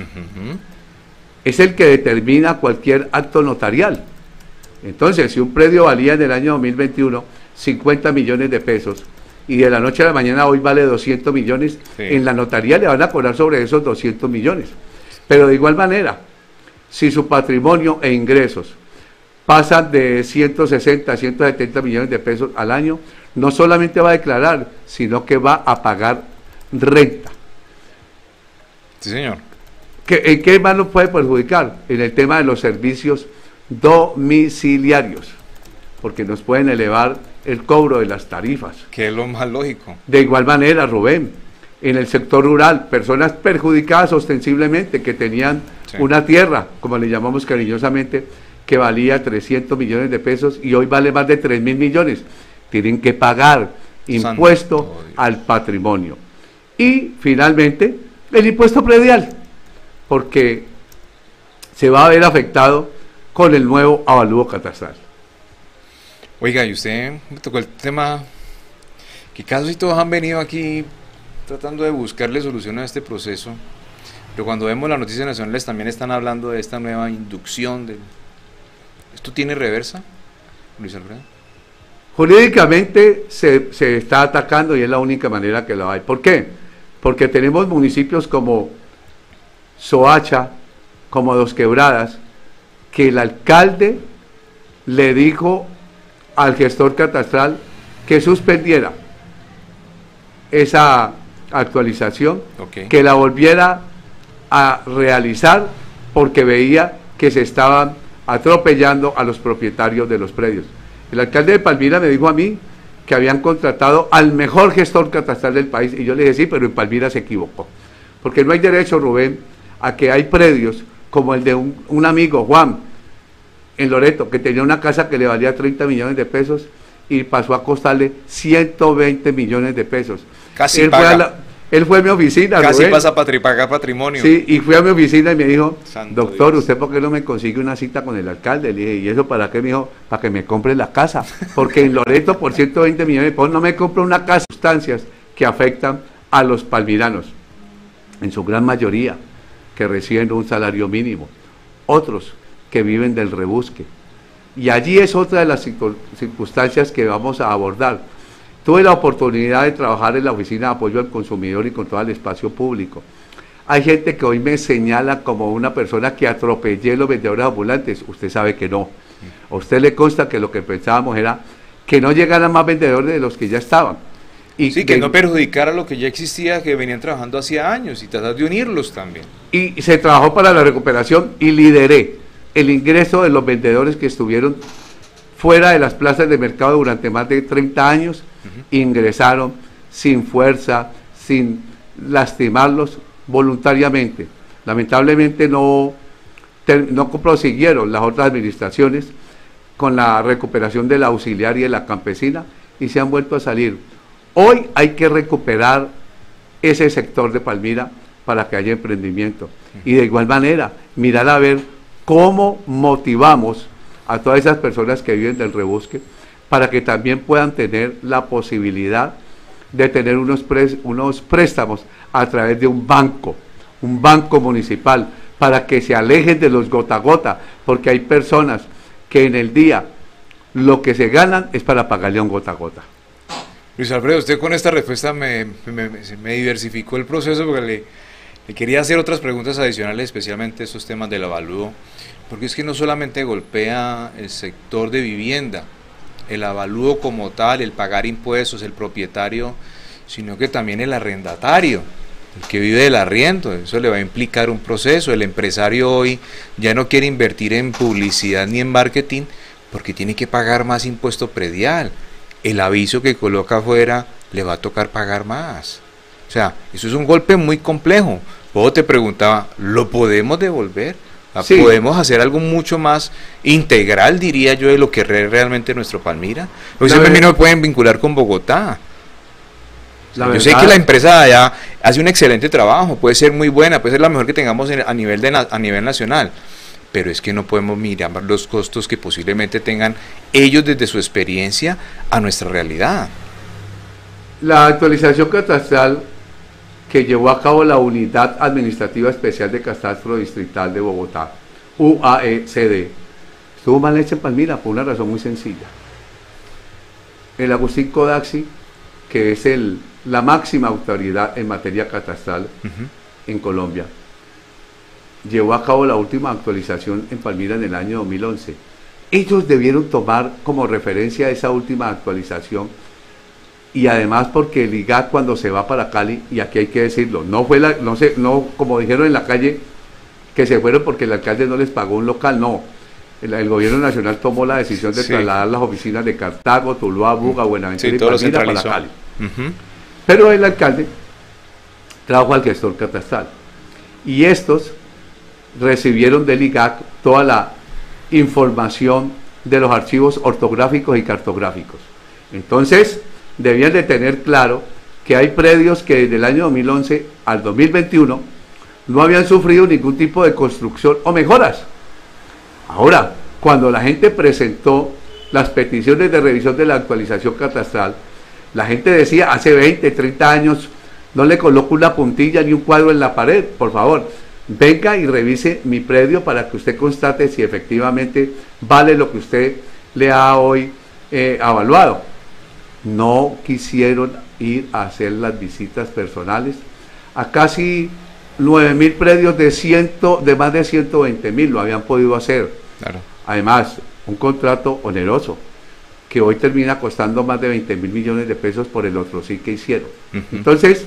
Es el que determina cualquier acto notarial. Entonces, si un predio valía en el año 2021 50 millones de pesos y de la noche a la mañana hoy vale 200 millones, en la notaría le van a cobrar sobre esos 200 millones. Pero de igual manera, si su patrimonio e ingresos pasan de 160 a 170 millones de pesos al año, no solamente va a declarar, sino que va a pagar renta. Sí, señor. ¿En qué más nos puede perjudicar? En el tema de los servicios domiciliarios, porque nos pueden elevar el cobro de las tarifas. Que es lo más lógico. De igual manera, Rubén, en el sector rural, personas perjudicadas ostensiblemente que tenían una tierra, como le llamamos cariñosamente, que valía 300 millones de pesos y hoy vale más de 3.000 millones. Tienen que pagar impuesto al patrimonio. Y finalmente, el impuesto predial, porque se va a ver afectado con el nuevo avalúo catastral. Oiga, y usted me tocó el tema que casi todos han venido aquí tratando de buscarle solución a este proceso, pero cuando vemos las noticias nacionales también están hablando de esta nueva inducción. ¿Esto tiene reversa, Luis Alfredo? Jurídicamente se está atacando y es la única manera que lo hay. ¿Por qué? Porque tenemos municipios como Soacha, como Dos Quebradas, que el alcalde le dijo al gestor catastral que suspendiera esa actualización, que la volviera a realizar porque veía que se estaban atropellando a los propietarios de los predios. El alcalde de Palmira me dijo a mí que habían contratado al mejor gestor catastral del país, y yo le dije sí, pero en Palmira se equivocó, porque no hay derecho, Rubén, a que hay predios como el de un amigo, Juan, en Loreto, que tenía una casa que le valía 30 millones de pesos y pasó a costarle 120 millones de pesos. Casi él paga. Él fue a mi oficina. Casi Rubén. pasa pagar patrimonio. Sí, y fui a mi oficina y me dijo, Santo doctor, Dios. ¿usted por qué no me consigue una cita con el alcalde? Le dije, ¿y eso para qué? Me dijo, para que me compre la casa. Porque en Loreto, por 120 millones de pesos, no me compro una casa. Sustancias que afectan a los palmiranos, en su gran mayoría, que reciben un salario mínimo. Otros que viven del rebusque. Y allí es otra de las circunstancias que vamos a abordar. Tuve la oportunidad de trabajar en la Oficina de Apoyo al Consumidor y con todo el espacio público. Hay gente que hoy me señala como una persona que atropellé los vendedores ambulantes. Usted sabe que no. A usted le consta que lo que pensábamos era que no llegaran más vendedores de los que ya estaban. Y sí, que no perjudicara lo que ya existía, que venían trabajando hacía años, y tratar de unirlos también. Y se trabajó para la recuperación y lideré el ingreso de los vendedores que estuvieron fuera de las plazas de mercado durante más de 30 años, ingresaron sin fuerza, sin lastimarlos, voluntariamente. Lamentablemente no prosiguieron las otras administraciones con la recuperación de la auxiliar y de la campesina y se han vuelto a salir. Hoy hay que recuperar ese sector de Palmira para que haya emprendimiento. Y de igual manera, mirar a ver cómo motivamos a todas esas personas que viven del rebusque para que también puedan tener la posibilidad de tener unos préstamos a través de un banco municipal, para que se alejen de los gota a gota, porque hay personas que en el día lo que se ganan es para pagarle a un gota a gota. Luis Alfredo, usted con esta respuesta me diversificó el proceso, porque le quería hacer otras preguntas adicionales, especialmente estos temas del avalúo, porque es que no solamente golpea el sector de vivienda, el avalúo como tal, el pagar impuestos, el propietario, sino que también el arrendatario, el que vive del arriendo. Eso le va a implicar un proceso. El empresario hoy ya no quiere invertir en publicidad ni en marketing porque tiene que pagar más impuesto predial. El aviso que coloca afuera le va a tocar pagar más. O sea, eso es un golpe muy complejo. Luego te preguntaba, ¿lo podemos devolver? Sí. ¿Podemos hacer algo mucho más integral, diría yo, de lo que realmente nuestro Palmira? Porque siempre no me pueden vincular con Bogotá. Yo sé que la empresa de allá hace un excelente trabajo, puede ser muy buena, puede ser la mejor que tengamos a nivel nacional, pero es que no podemos mirar los costos que posiblemente tengan ellos desde su experiencia a nuestra realidad. La actualización catastral que llevó a cabo la Unidad Administrativa Especial de Catastro Distrital de Bogotá, UAECD, estuvo mal hecha en Palmira por una razón muy sencilla. El Agustín Codaxi, que es la máxima autoridad en materia catastral en Colombia, llevó a cabo la última actualización en Palmira en el año 2011. Ellos debieron tomar como referencia esa última actualización, y además porque el IGAC, cuando se va para Cali, y aquí hay que decirlo, no como dijeron en la calle, que se fueron porque el alcalde no les pagó un local, no. El gobierno nacional tomó la decisión de trasladar las oficinas de Cartago, Tuluá, Buga, Buenaventura y Palmira para Cali. Pero el alcalde trajo al gestor catastral y estos recibieron del IGAC toda la información de los archivos ortográficos y cartográficos. Entonces debían de tener claro que hay predios que desde el año 2011 al 2021 no habían sufrido ningún tipo de construcción o mejoras. Ahora, cuando la gente presentó las peticiones de revisión de la actualización catastral, la gente decía, hace 20, 30 años no le coloco una puntilla ni un cuadro en la pared, por favor, venga y revise mi predio para que usted constate si efectivamente vale lo que usted le ha hoy evaluado. No quisieron ir a hacer las visitas personales a casi 9.000 predios de más de 120.000 lo habían podido hacer. Claro. Además, un contrato oneroso que hoy termina costando más de 20.000 millones de pesos por el otro sí que hicieron. Entonces,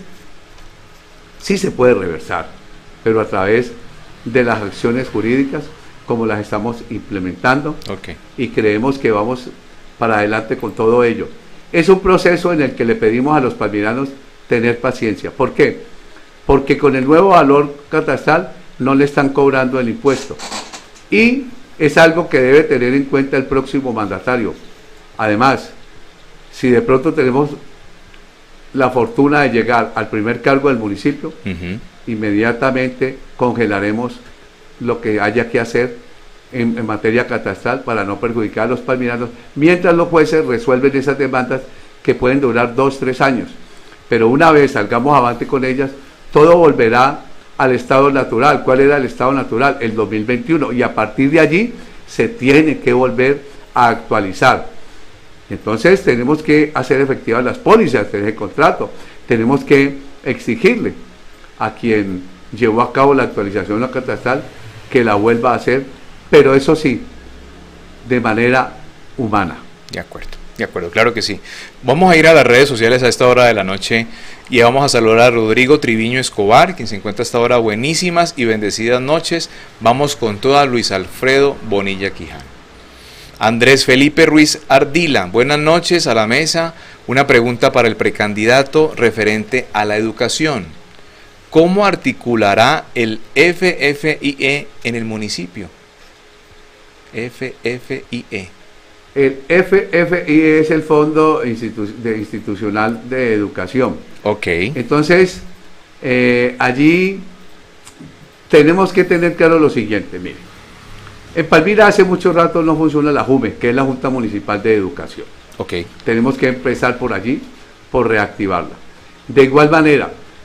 sí se puede reversar, pero a través de las acciones jurídicas como las estamos implementando, y creemos que vamos para adelante con todo ello. Es un proceso en el que le pedimos a los palmiranos tener paciencia. ¿Por qué? Porque con el nuevo valor catastral no le están cobrando el impuesto. Y es algo que debe tener en cuenta el próximo mandatario. Además, si de pronto tenemos la fortuna de llegar al primer cargo del municipio, inmediatamente congelaremos lo que haya que hacer en materia catastral para no perjudicar a los palmiranos, mientras los jueces resuelven esas demandas que pueden durar 2 o 3 años. Pero una vez salgamos avante con ellas, todo volverá al estado natural. ¿Cuál era el estado natural? El 2021, y a partir de allí se tiene que volver a actualizar. Entonces tenemos que hacer efectivas las pólizas de ese contrato, tenemos que exigirle a quien llevó a cabo la actualización de la catastral que la vuelva a hacer, pero eso sí, de manera humana. De acuerdo, claro que sí. Vamos a ir a las redes sociales a esta hora de la noche y vamos a saludar a Rodrigo Triviño Escobar, quien se encuentra a esta hora. Buenísimas y bendecidas noches. Vamos con toda. Luis Alfredo Bonilla Quijano. Andrés Felipe Ruiz Ardila, buenas noches a la mesa. Una pregunta para el precandidato referente a la educación. ¿Cómo articulará el FFIE en el municipio? FFIE. El FFIE es el Fondo Institucional de Educación. Ok. Entonces, allí tenemos que tener claro lo siguiente, mire. En Palmira hace mucho rato no funciona la JUME, que es la Junta Municipal de Educación. Ok. Tenemos que empezar por allí, por reactivarla. De igual manera,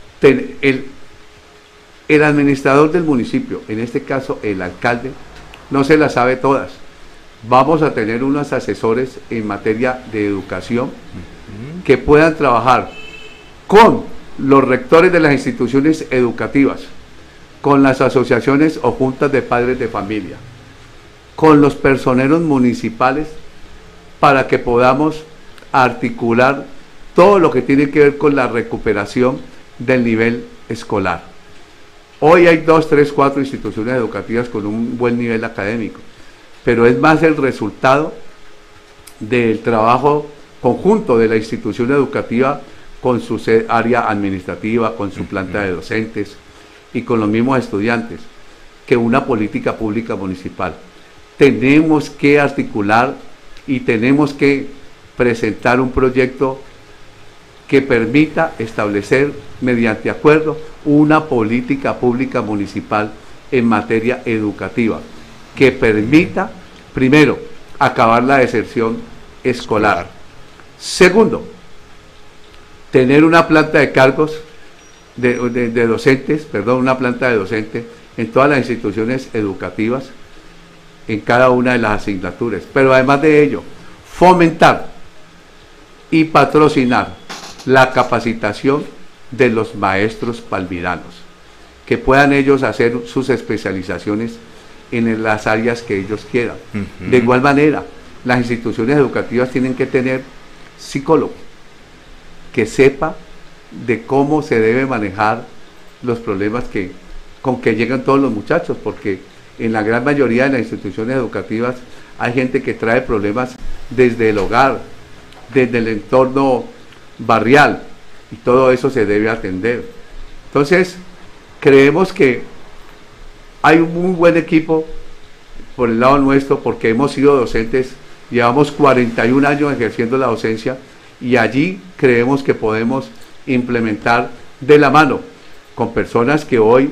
el administrador del municipio, en este caso el alcalde, no se las sabe todas. Vamos a tener unos asesores en materia de educación que puedan trabajar con los rectores de las instituciones educativas, con las asociaciones o juntas de padres de familia, con los personeros municipales, para que podamos articular todo lo que tiene que ver con la recuperación del nivel escolar. Hoy hay 2, 3, 4 instituciones educativas con un buen nivel académico, pero es más el resultado del trabajo conjunto de la institución educativa con su área administrativa, con su planta de docentes y con los mismos estudiantes, que una política pública municipal. Tenemos que articular y tenemos que presentar un proyecto que permita establecer mediante acuerdo una política pública municipal en materia educativa que permita, primero, acabar la deserción escolar. Segundo, tener una planta de cargos de docentes, una planta de docentes en todas las instituciones educativas, en cada una de las asignaturas. Pero además de ello, fomentar y patrocinar la capacitación de los maestros palmiranos, que puedan ellos hacer sus especializaciones en las áreas que ellos quieran. De igual manera, las instituciones educativas tienen que tener psicólogo que sepa de cómo se debe manejar los problemas con que llegan todos los muchachos, porque en la gran mayoría de las instituciones educativas hay gente que trae problemas desde el hogar, desde el entorno barrial, y todo eso se debe atender. Entonces, creemos que hay un muy buen equipo por el lado nuestro, porque hemos sido docentes, llevamos 41 años ejerciendo la docencia, y allí creemos que podemos implementar de la mano con personas que hoy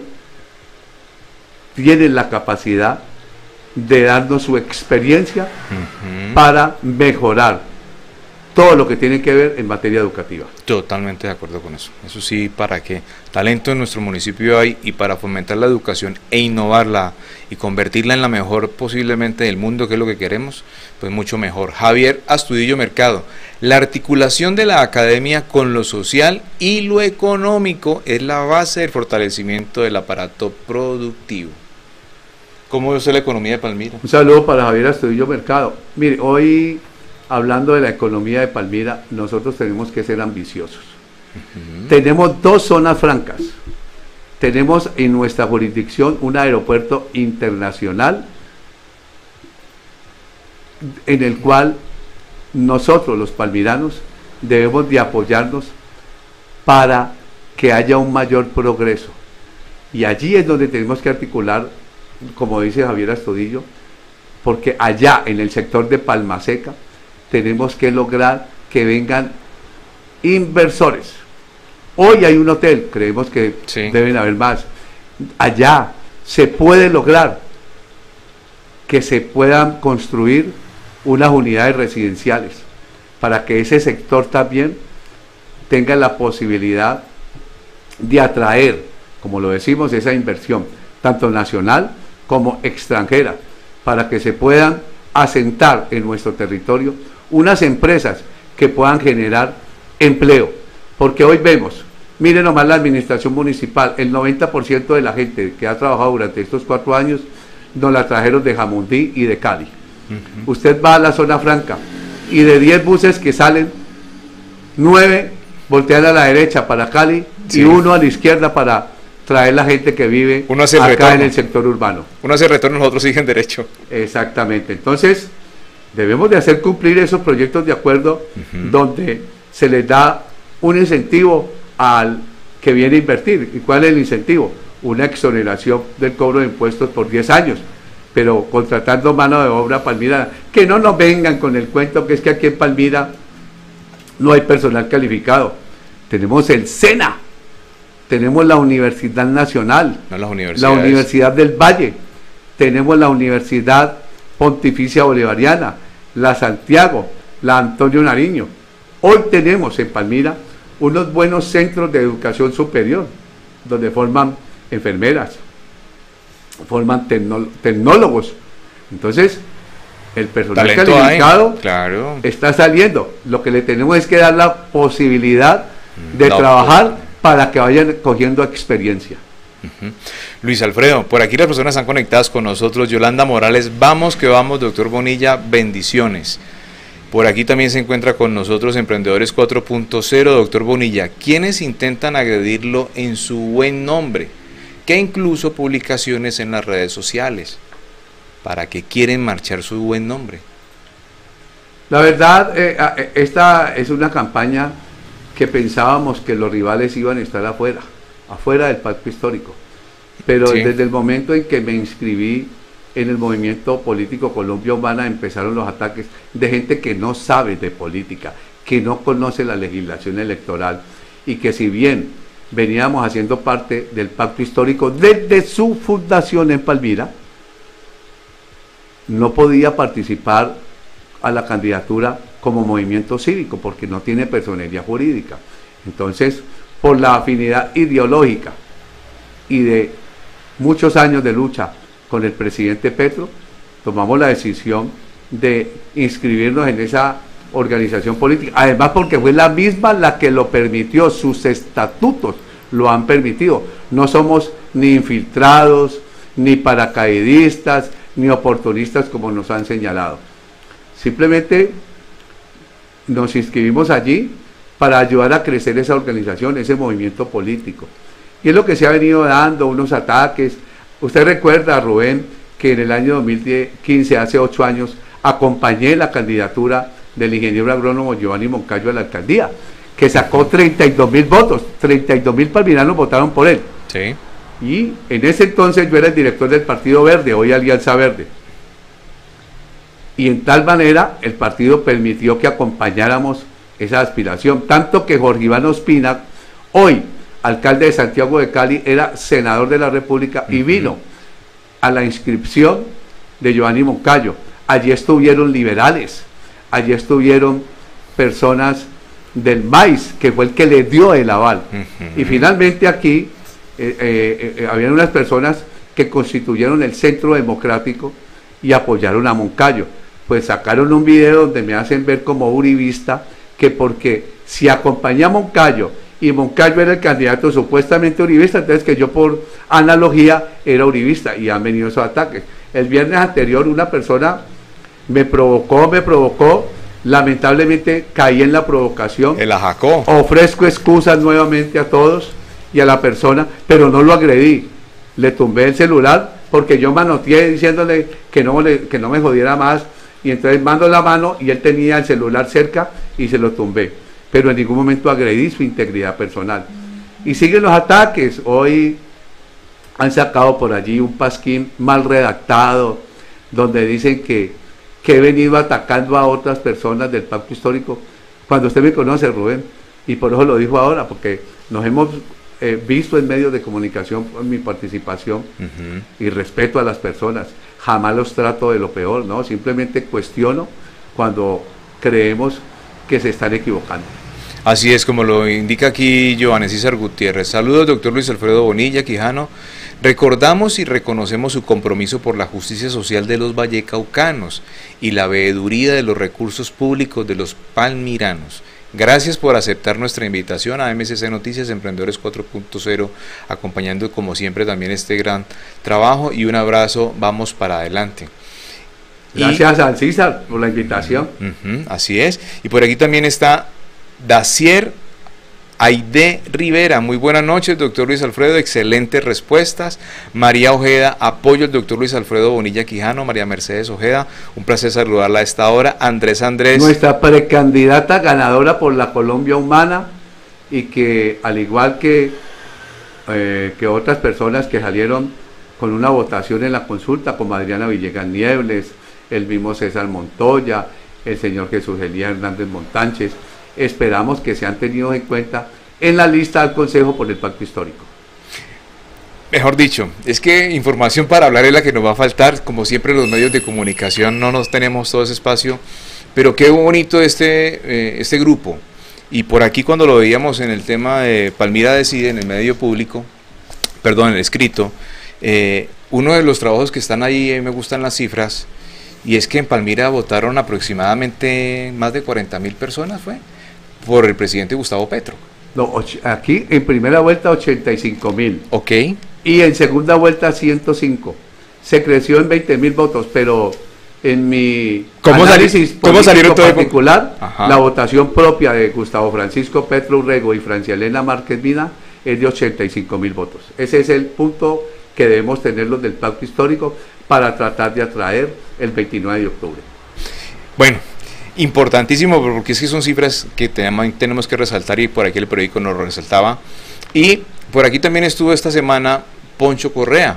tienen la capacidad de darnos su experiencia para mejorar todo lo que tiene que ver en materia educativa. Totalmente de acuerdo con eso. Eso sí, para que talento en nuestro municipio hay, y para fomentar la educación e innovarla y convertirla en la mejor posiblemente del mundo, que es lo que queremos, pues mucho mejor. Javier Astudillo Mercado, la articulación de la academia con lo social y lo económico es la base del fortalecimiento del aparato productivo. ¿Cómo ve usted la economía de Palmira? Un saludo para Javier Astudillo Mercado. Mire, hoy, hablando de la economía de Palmira, nosotros tenemos que ser ambiciosos. Tenemos 2 zonas francas. Tenemos en nuestra jurisdicción un aeropuerto internacional en el cual nosotros, los palmiranos, debemos de apoyarnos para que haya un mayor progreso. Y allí es donde tenemos que articular, como dice Javier Astudillo, porque allá en el sector de Palma Seca tenemos que lograr que vengan inversores Hoy hay un hotel, creemos que deben haber más. Allá se puede lograr que se puedan construir unas unidades residenciales para que ese sector también tenga la posibilidad de atraer, como lo decimos, esa inversión, tanto nacional como extranjera, para que se puedan asentar en nuestro territorio unas empresas que puedan generar empleo, porque hoy vemos, miren nomás la administración municipal, el 90% de la gente que ha trabajado durante estos 4 años nos la trajeron de Jamundí y de Cali. Usted va a la zona franca y de 10 buses que salen, 9 voltean a la derecha para Cali y 1 a la izquierda para traer la gente que vive acá en el sector urbano. Uno hace retorno, los otros siguen derecho. Exactamente. Entonces, debemos de hacer cumplir esos proyectos de acuerdo donde se les da un incentivo al que viene a invertir. ¿Y cuál es el incentivo? Una exoneración del cobro de impuestos por 10 años, pero contratando mano de obra palmirana. Que no nos vengan con el cuento que es que aquí en Palmira no hay personal calificado. Tenemos el SENA, tenemos la Universidad Nacional, la Universidad del Valle, tenemos la Universidad Pontificia Bolivariana, la Santiago, la Antonio Nariño. Hoy tenemos en Palmira unos buenos centros de educación superior, donde forman enfermeras, forman tecnólogos. Entonces, el personal calificado está saliendo. Lo que le tenemos es que dar la posibilidad de trabajar para que vayan cogiendo experiencia. Luis Alfredo, por aquí las personas están conectadas con nosotros. Yolanda Morales, vamos que vamos, doctor Bonilla, bendiciones. Por aquí también se encuentra con nosotros Emprendedores 4.0, doctor Bonilla, quienes intentan agredirlo en su buen nombre, que incluso publicaciones en las redes sociales. ¿Para qué quieren marchar su buen nombre? La verdad, esta es una campaña que pensábamos que los rivales iban a estar afuera del pacto histórico. Pero desde el momento en que me inscribí en el movimiento político Colombia Humana empezaron los ataques de gente que no sabe de política, que no conoce la legislación electoral y que si bien veníamos haciendo parte del pacto histórico desde su fundación en Palmira, no podía participar a la candidatura como movimiento cívico porque no tiene personería jurídica. Entonces, por la afinidad ideológica y de muchos años de lucha con el presidente Petro, tomamos la decisión de inscribirnos en esa organización política, además porque fue la misma la que lo permitió, sus estatutos lo han permitido. No somos ni infiltrados, ni paracaidistas, ni oportunistas como nos han señalado. Simplemente nos inscribimos allí para ayudar a crecer esa organización, ese movimiento político. Y es lo que se ha venido dando, unos ataques. Usted recuerda, Rubén, que en el año 2015, hace 8 años, acompañé la candidatura del ingeniero agrónomo Giovanni Moncayo a la alcaldía, que sacó 32.000 votos, 32.000 palmiranos votaron por él. Sí. Y en ese entonces yo era el director del Partido Verde, hoy Alianza Verde. Y en tal manera el partido permitió que acompañáramos esa aspiración, tanto que Jorge Iván Ospina, hoy alcalde de Santiago de Cali, era senador de la República y vino a la inscripción de Giovanni Moncayo. Allí estuvieron liberales, allí estuvieron personas del MAIS, que fue el que le dio el aval. Y finalmente aquí habían unas personas que constituyeron el Centro Democrático y apoyaron a Moncayo. Pues sacaron un video donde me hacen ver como uribista, que porque si acompañé a Moncayo y Moncayo era el candidato supuestamente uribista, entonces que yo por analogía era uribista, y han venido esos ataques. El viernes anterior una persona me provocó, lamentablemente caí en la provocación. El ajacó. Ofrezco excusas nuevamente a todos y a la persona, pero no lo agredí. Le tumbé el celular porque yo manoteé diciéndole que no me jodiera más, y entonces mando la mano y él tenía el celular cerca y se lo tumbé. Pero en ningún momento agredí su integridad personal. Y siguen los ataques. Hoy han sacado por allí un pasquín mal redactado donde dicen que he venido atacando a otras personas del pacto histórico. Cuando usted me conoce, Rubén, Y por eso lo dijo ahora, porque nos hemos visto en medios de comunicación por mi participación y respeto a las personas. Jamás los trato de lo peor, ¿no? Simplemente cuestiono cuando creemos que se están equivocando. Así es, como lo indica aquí Giovanni César Gutiérrez. Saludos, doctor Luis Alfredo Bonilla Quijano. Recordamos y reconocemos su compromiso por la justicia social de los vallecaucanos y la veeduría de los recursos públicos de los palmiranos. Gracias por aceptar nuestra invitación a MCC Noticias Emprendedores 4.0, acompañando como siempre también este gran trabajo, y un abrazo, vamos para adelante. Gracias a César por la invitación. Así es, y por aquí también está Dacier Aide Rivera. Muy buenas noches, doctor Luis Alfredo, excelentes respuestas. María Ojeda, apoyo al doctor Luis Alfredo Bonilla Quijano. María Mercedes Ojeda, un placer saludarla a esta hora. Andrés, nuestra precandidata ganadora por la Colombia Humana, y que al igual que otras personas que salieron con una votación en la consulta, como Adriana Villegas Niebles, el mismo César Montoya, el señor Jesús Elías Hernández Montánchez, esperamos que sean tenidos en cuenta en la lista del Consejo por el Pacto Histórico. Mejor dicho, es que información para hablar es la que nos va a faltar. Como siempre, los medios de comunicación no nos tenemos todo ese espacio, pero qué bonito este grupo. Y por aquí, cuando lo veíamos en el tema de Palmira Decide, en el medio público, perdón, en el escrito, uno de los trabajos que están ahí, me gustan las cifras, y es que en Palmira votaron aproximadamente más de 40.000 personas, ¿fue? Por el presidente Gustavo Petro. No, aquí en primera vuelta 85.000. Ok. Y en segunda vuelta 105. Se creció en 20.000 votos, pero en mi análisis político particular, la votación propia de Gustavo Francisco Petro Urrego y Francia Elena Márquez Vida es de 85.000 votos. Ese es el punto que debemos tener los del Pacto Histórico para tratar de atraer el 29 de octubre. Bueno, importantísimo, porque es que son cifras que tenemos que resaltar, y por aquí el periódico nos lo resaltaba. Y por aquí también estuvo esta semana Poncho Correa,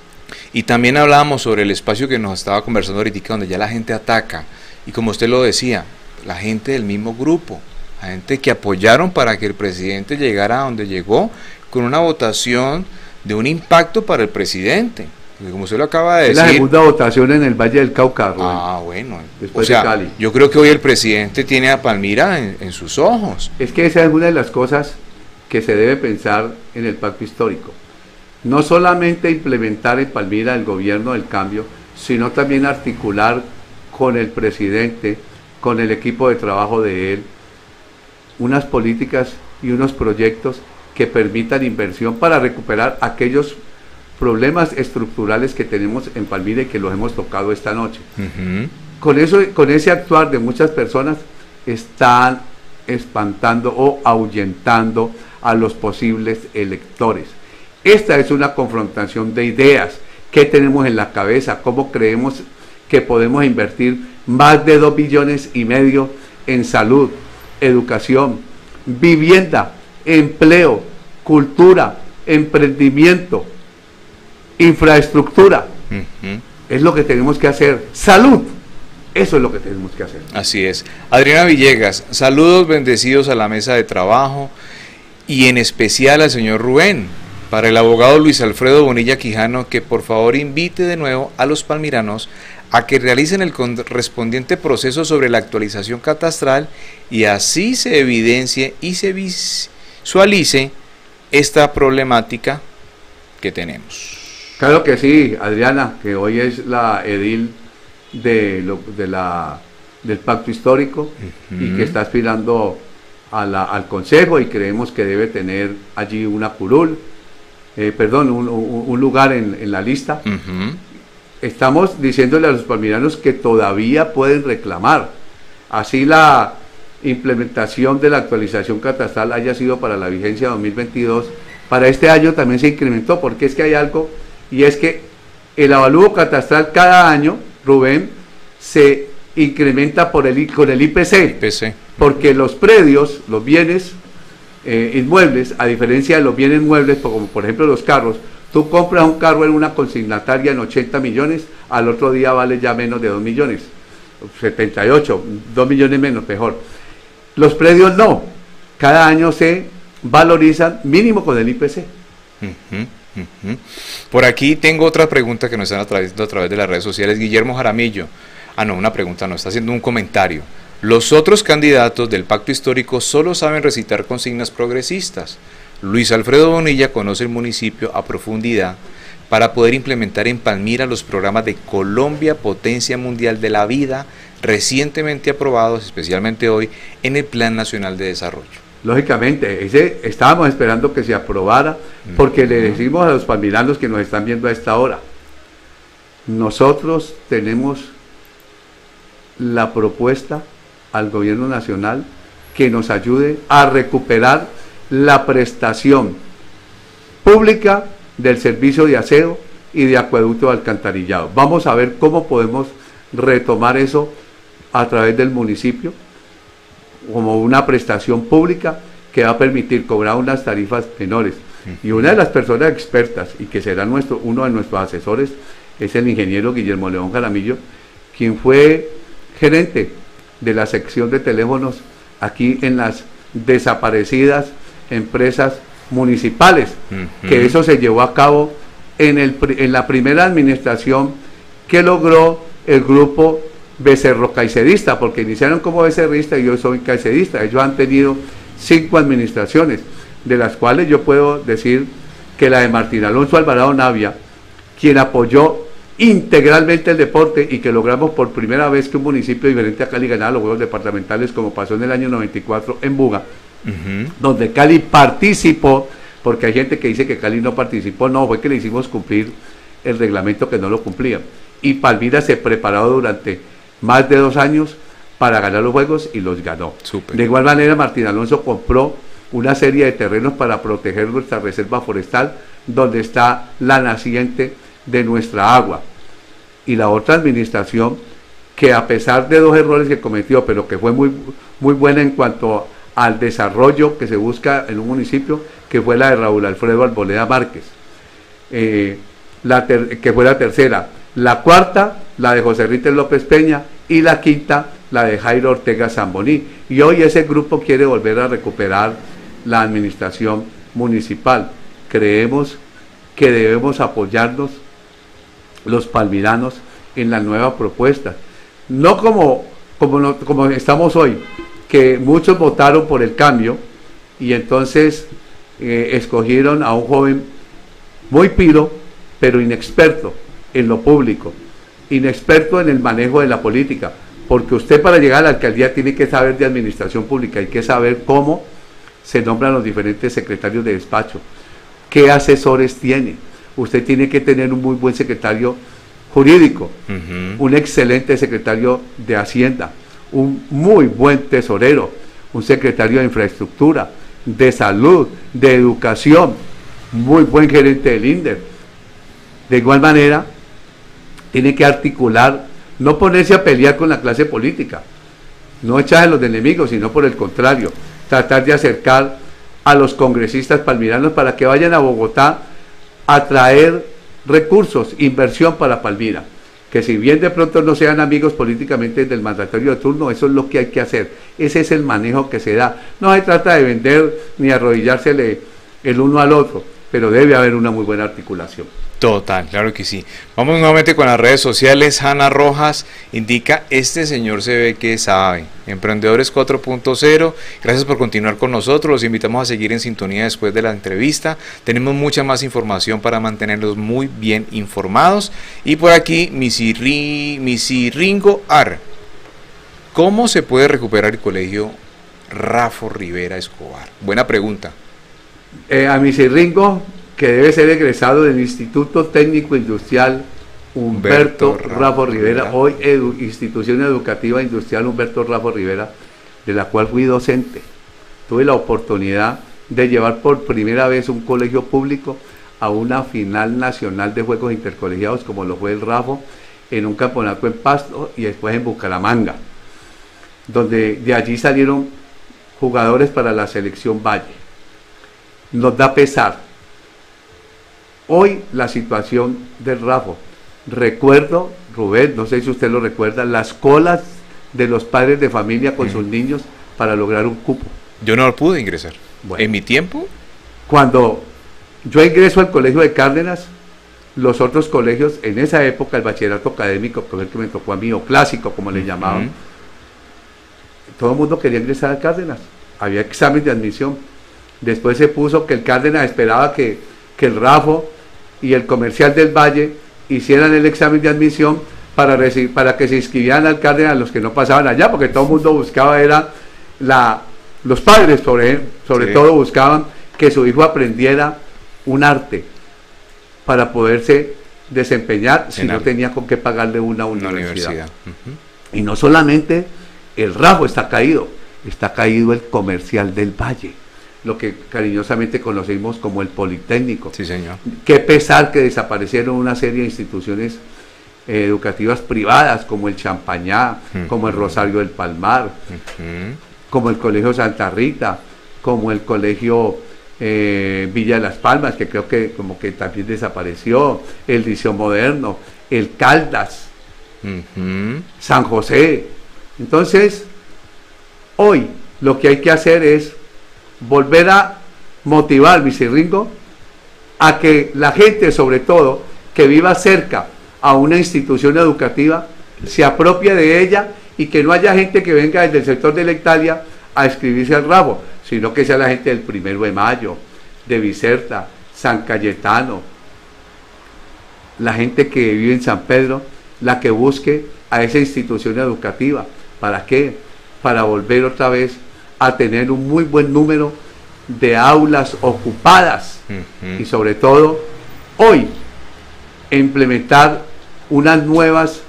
y también hablábamos sobre el espacio que nos estaba conversando ahorita, donde ya la gente ataca, y como usted lo decía, la gente del mismo grupo, la gente que apoyaron para que el presidente llegara a donde llegó, con una votación de un impacto para el presidente. Porque como usted lo acaba de decir, la segunda votación en el Valle del Cauca. Bueno, después de Cali. Yo creo que hoy el presidente tiene a Palmira en sus ojos. Es que esa es una de las cosas que se debe pensar en el Pacto Histórico. No solamente implementar en Palmira el gobierno del cambio, sino también articular con el presidente, con el equipo de trabajo de él, unas políticas y unos proyectos que permitan inversión para recuperar aquellos problemas estructurales que tenemos en Palmira y que los hemos tocado esta noche. Con ese actuar de muchas personas, están espantando o ahuyentando a los posibles electores. Esta es una confrontación de ideas. ¿Qué tenemos en la cabeza? ¿Cómo creemos que podemos invertir más de 2,5 billones en salud, educación, vivienda, empleo, cultura, emprendimiento, infraestructura? Es lo que tenemos que hacer. Salud, eso es lo que tenemos que hacer. Así es. Adriana Villegas, saludos bendecidos a la mesa de trabajo, y en especial al señor Rubén. Para el abogado Luis Alfredo Bonilla Quijano, que por favor invite de nuevo a los palmiranos a que realicen el correspondiente proceso sobre la actualización catastral, y así se evidencie y se visualice esta problemática que tenemos. Claro que sí, Adriana, que hoy es la edil del Pacto Histórico, y que está aspirando al Consejo, y creemos que debe tener allí una curul, un lugar en la lista. Estamos diciéndole a los palmiranos que todavía pueden reclamar, así la implementación de la actualización catastral haya sido para la vigencia 2022, para este año también se incrementó, porque es que hay algo, y es que el avalúo catastral cada año, Rubén, se incrementa con el IPC, porque los predios, los bienes inmuebles, a diferencia de los bienes muebles, como por ejemplo los carros, tú compras un carro en una consignataria en 80 millones, al otro día vale ya menos de 2 millones, 78, 2 millones menos, mejor. Los predios no, cada año se valorizan mínimo con el IPC. Por aquí tengo otra pregunta que nos están trayendo a través de las redes sociales. Guillermo Jaramillo, no, una pregunta, no, está haciendo un comentario. Los otros candidatos del pacto histórico solo saben recitar consignas progresistas. Luis Alfredo Bonilla conoce el municipio a profundidad para poder implementar en Palmira los programas de Colombia, Potencia Mundial de la Vida, recientemente aprobados, especialmente hoy, en el Plan Nacional de Desarrollo. Lógicamente, estábamos esperando que se aprobara, porque le decimos a los palmiranos que nos están viendo a esta hora, nosotros tenemos la propuesta al gobierno nacional que nos ayude a recuperar la prestación pública del servicio de aseo y de acueducto de alcantarillado. Vamos a ver cómo podemos retomar eso a través del municipio como una prestación pública que va a permitir cobrar unas tarifas menores. Y una de las personas expertas y que será uno de nuestros asesores es el ingeniero Guillermo León Jaramillo, quien fue gerente de la sección de teléfonos aquí en las desaparecidas empresas municipales, que eso se llevó a cabo en la primera administración que logró el grupo Becerro Caicedoista, porque iniciaron como becerrista y yo soy caicedoista. Ellos han tenido 5 administraciones, de las cuales yo puedo decir que la de Martín Alonso Alvarado Navia, quien apoyó integralmente el deporte y que logramos por primera vez que un municipio diferente a Cali ganara los juegos departamentales, como pasó en el año 94 en Buga, donde Cali participó, porque hay gente que dice que Cali no participó. No, fue que le hicimos cumplir el reglamento que no lo cumplía, y Palmira se preparó durante más de 2 años para ganar los juegos y los ganó. Super. De igual manera, Martín Alonso compró una serie de terrenos para proteger nuestra reserva forestal, donde está la naciente de nuestra agua. Y la otra administración, que a pesar de 2 errores que cometió, pero que fue muy buena en cuanto al desarrollo que se busca en un municipio, que fue la de Raúl Alfredo Arboleda Márquez, que fue la tercera. La cuarta, la de José Ríter López Peña, y la quinta, la de Jairo Ortega Zamboní. Y hoy ese grupo quiere volver a recuperar la administración municipal. Creemos que debemos apoyarnos los palmiranos en la nueva propuesta, no como estamos hoy, que muchos votaron por el cambio y entonces escogieron a un joven muy pilo, pero inexperto en lo público, inexperto en el manejo de la política, porque usted para llegar a la alcaldía tiene que saber de administración pública, hay que saber cómo se nombran los diferentes secretarios de despacho, qué asesores tiene. Usted tiene que tener un muy buen secretario jurídico, un excelente secretario de Hacienda, un muy buen tesorero, un secretario de infraestructura, de salud, de educación, muy buen gerente del INDER. De igual manera, tiene que articular, no ponerse a pelear con la clase política, no echarse los enemigos, sino por el contrario, tratar de acercar a los congresistas palmiranos para que vayan a Bogotá a traer recursos, inversión para Palmira, que si bien de pronto no sean amigos políticamente del mandatario de turno, eso es lo que hay que hacer, ese es el manejo que se da. No se trata de vender ni arrodillársele el uno al otro, pero debe haber una muy buena articulación. Total, claro que sí. Vamos nuevamente con las redes sociales. Hanna Rojas indica, este señor se ve que sabe. Emprendedores 4.0, gracias por continuar con nosotros, los invitamos a seguir en sintonía después de la entrevista, tenemos mucha más información para mantenerlos muy bien informados. Y por aquí, Misiringo Ar, ¿cómo se puede recuperar el colegio Rafo Rivera Escobar? Buena pregunta. A Misiringo, que debe ser egresado del Instituto Técnico Industrial Humberto Rafo Rivera, hoy Institución Educativa Industrial Humberto Rafo Rivera, de la cual fui docente. Tuve la oportunidad de llevar por primera vez un colegio público a una final nacional de juegos intercolegiados, como lo fue el Rafo, en un campeonato en Pasto y después en Bucaramanga, donde de allí salieron jugadores para la selección Valle. Nos da pesar hoy la situación del Rafo. Recuerdo, Rubén, no sé si usted lo recuerda, las colas de los padres de familia con sus niños para lograr un cupo. Yo no pude ingresar. Bueno. En mi tiempo. Cuando yo ingreso al colegio de Cárdenas, los otros colegios, en esa época, el bachillerato académico, que fue el que me tocó a mí, o clásico, como le llamaban, todo el mundo quería ingresar a Cárdenas. Había examen de admisión. Después se puso que el Cárdenas esperaba que el RAFO y el Comercial del Valle hicieran el examen de admisión para que se inscribieran al Cárdenas los que no pasaban allá, porque todo el mundo buscaba, los padres sobre todo buscaban que su hijo aprendiera un arte para poderse desempeñar si no tenía con qué pagarle una universidad. Y no solamente el RAFO está caído el Comercial del Valle, lo que cariñosamente conocimos como el Politécnico. Sí, señor. Qué pesar que desaparecieron una serie de instituciones educativas privadas como el Champañá, como el Rosario del Palmar, como el Colegio Santa Rita, como el Colegio Villa de las Palmas, que creo que como que también desapareció, el Liceo Moderno, el Caldas, San José. Entonces, hoy lo que hay que hacer es volver a motivar, Vicerringo, a que la gente, sobre todo, que viva cerca a una institución educativa, se apropie de ella y que no haya gente que venga desde el sector de la Italia a inscribirse al RAFO, sino que sea la gente del 1 de Mayo, de Biserta, San Cayetano, la gente que vive en San Pedro, la que busque a esa institución educativa. ¿Para qué? Para volver otra vez a tener un muy buen número de aulas ocupadas y sobre todo hoy implementar unas nuevas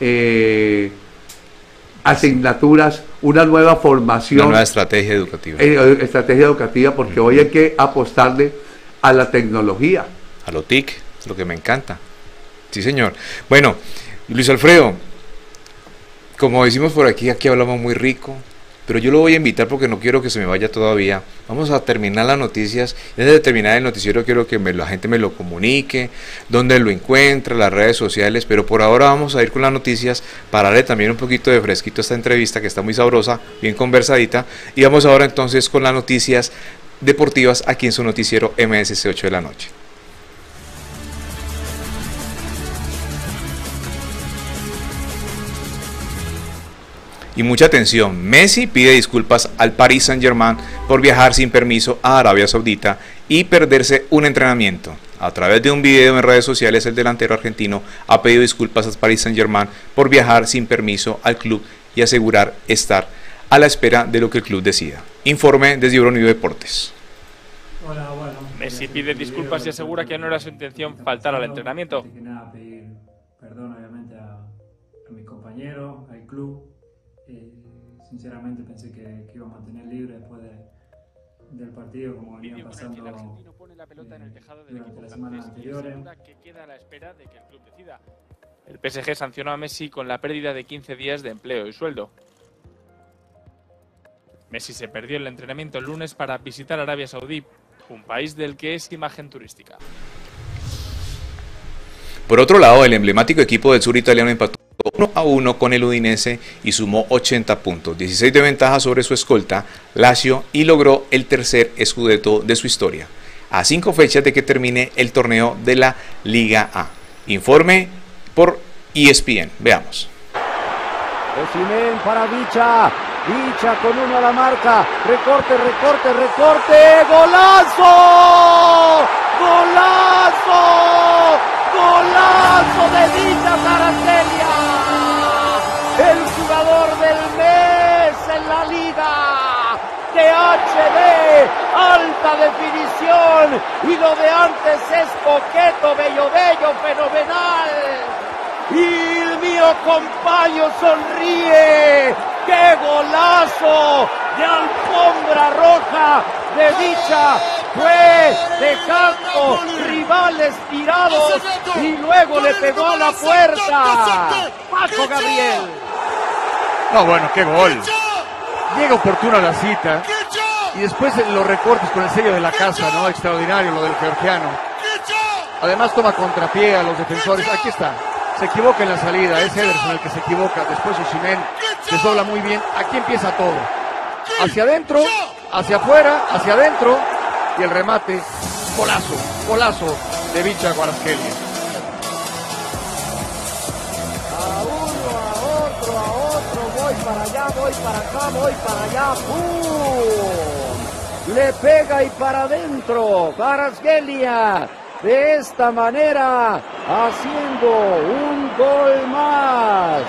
asignaturas, una nueva formación, una nueva estrategia educativa, porque hoy hay que apostarle a la tecnología, a lo TIC, lo que me encanta. Sí, señor. Bueno, Luis Alfredo, como decimos por aquí hablamos muy rico, pero yo lo voy a invitar porque no quiero que se me vaya todavía. Vamos a terminar las noticias. Antes de terminar el noticiero quiero que la gente me lo comunique, dónde lo encuentra, las redes sociales, pero por ahora vamos a ir con las noticias para darle también un poquito de fresquito a esta entrevista que está muy sabrosa, bien conversadita, y vamos ahora entonces con las noticias deportivas aquí en su noticiero MSC 8 de la noche. Y mucha atención, Messi pide disculpas al Paris Saint-Germain por viajar sin permiso a Arabia Saudita y perderse un entrenamiento. A través de un video en redes sociales, el delantero argentino ha pedido disculpas al Paris Saint-Germain por viajar sin permiso al club y asegurar estar a la espera de lo que el club decida. Informe desde Euronido Deportes. Messi pide disculpas y asegura que no era su intención faltar al entrenamiento. Pedir perdón obviamente a mis compañeros, al club. Sinceramente pensé que iba a mantener libre después del partido, como venía pasando durante las semanas anteriores. El PSG sancionó a Messi con la pérdida de 15 días de empleo y sueldo. Messi se perdió el entrenamiento el lunes para visitar Arabia Saudí, un país del que es imagen turística. Por otro lado, el emblemático equipo del sur italiano empató 1-1 con el Udinese y sumó 80 puntos, 16 de ventaja sobre su escolta, Lazio, y logró el tercer scudetto de su historia, a 5 fechas de que termine el torneo de la Liga A. Informe por ESPN. Veamos. Osimhen para Vicha con uno a la marca, recorte, ¡golazo! ¡Golazo de Vicha Zaracelia! El jugador del mes en la liga de HD, alta definición, y lo de antes es coqueto, bello, fenomenal. Y el mío compañero sonríe. ¡Qué golazo de alfombra roja de Vicha! Fue dejando rivales tirados y luego le pegó a la puerta. Paco Gabriel. No, bueno, qué gol. Llega oportuno a la cita y después los recortes con el sello de la casa, ¿no? Extraordinario lo del georgiano. Además toma contrapié a los defensores. Aquí está. Se equivoca en la salida. Es Ederson el que se equivoca. Después Osimhen desdobla muy bien. Aquí empieza todo. Hacia adentro hacia afuera, hacia adentro, y el remate, golazo de Vicha Kvaratskhelia. A uno, a otro, voy para allá, voy para acá, voy para allá, ¡pum! Le pega y para adentro, Kvaratskhelia, de esta manera, haciendo un gol más.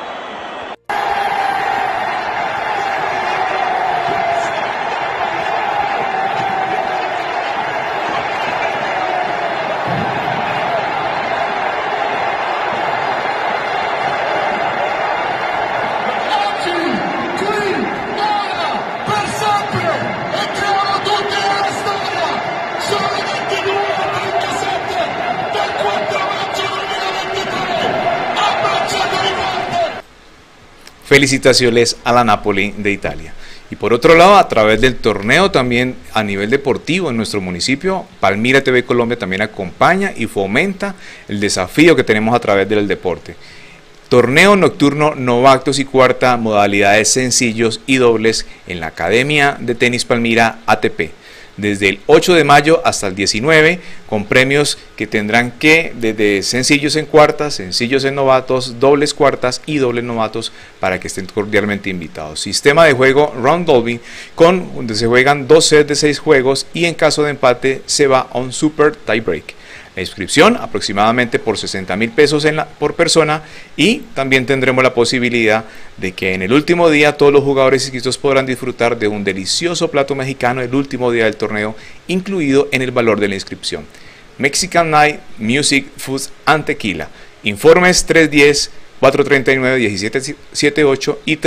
Felicitaciones a la Napoli de Italia. Y por otro lado, a través del torneo también a nivel deportivo en nuestro municipio, Palmira TV Colombia también acompaña y fomenta el desafío que tenemos a través del deporte. Torneo nocturno novatos y cuarta, modalidades sencillos y dobles en la Academia de Tenis Palmira ATP. Desde el 8 de mayo hasta el 19, con premios que tendrán que desde sencillos en cuartas, sencillos en novatos, dobles cuartas y dobles novatos, para que estén cordialmente invitados. Sistema de juego Round Robin, donde se juegan 2 sets de 6 juegos y en caso de empate se va a un Super Tie Break. La inscripción aproximadamente por 60.000 pesos por persona, y también tendremos la posibilidad de que en el último día todos los jugadores inscritos podrán disfrutar de un delicioso plato mexicano el último día del torneo, incluido en el valor de la inscripción. Mexican Night, Music, Food and Tequila. Informes 310-439-1778 y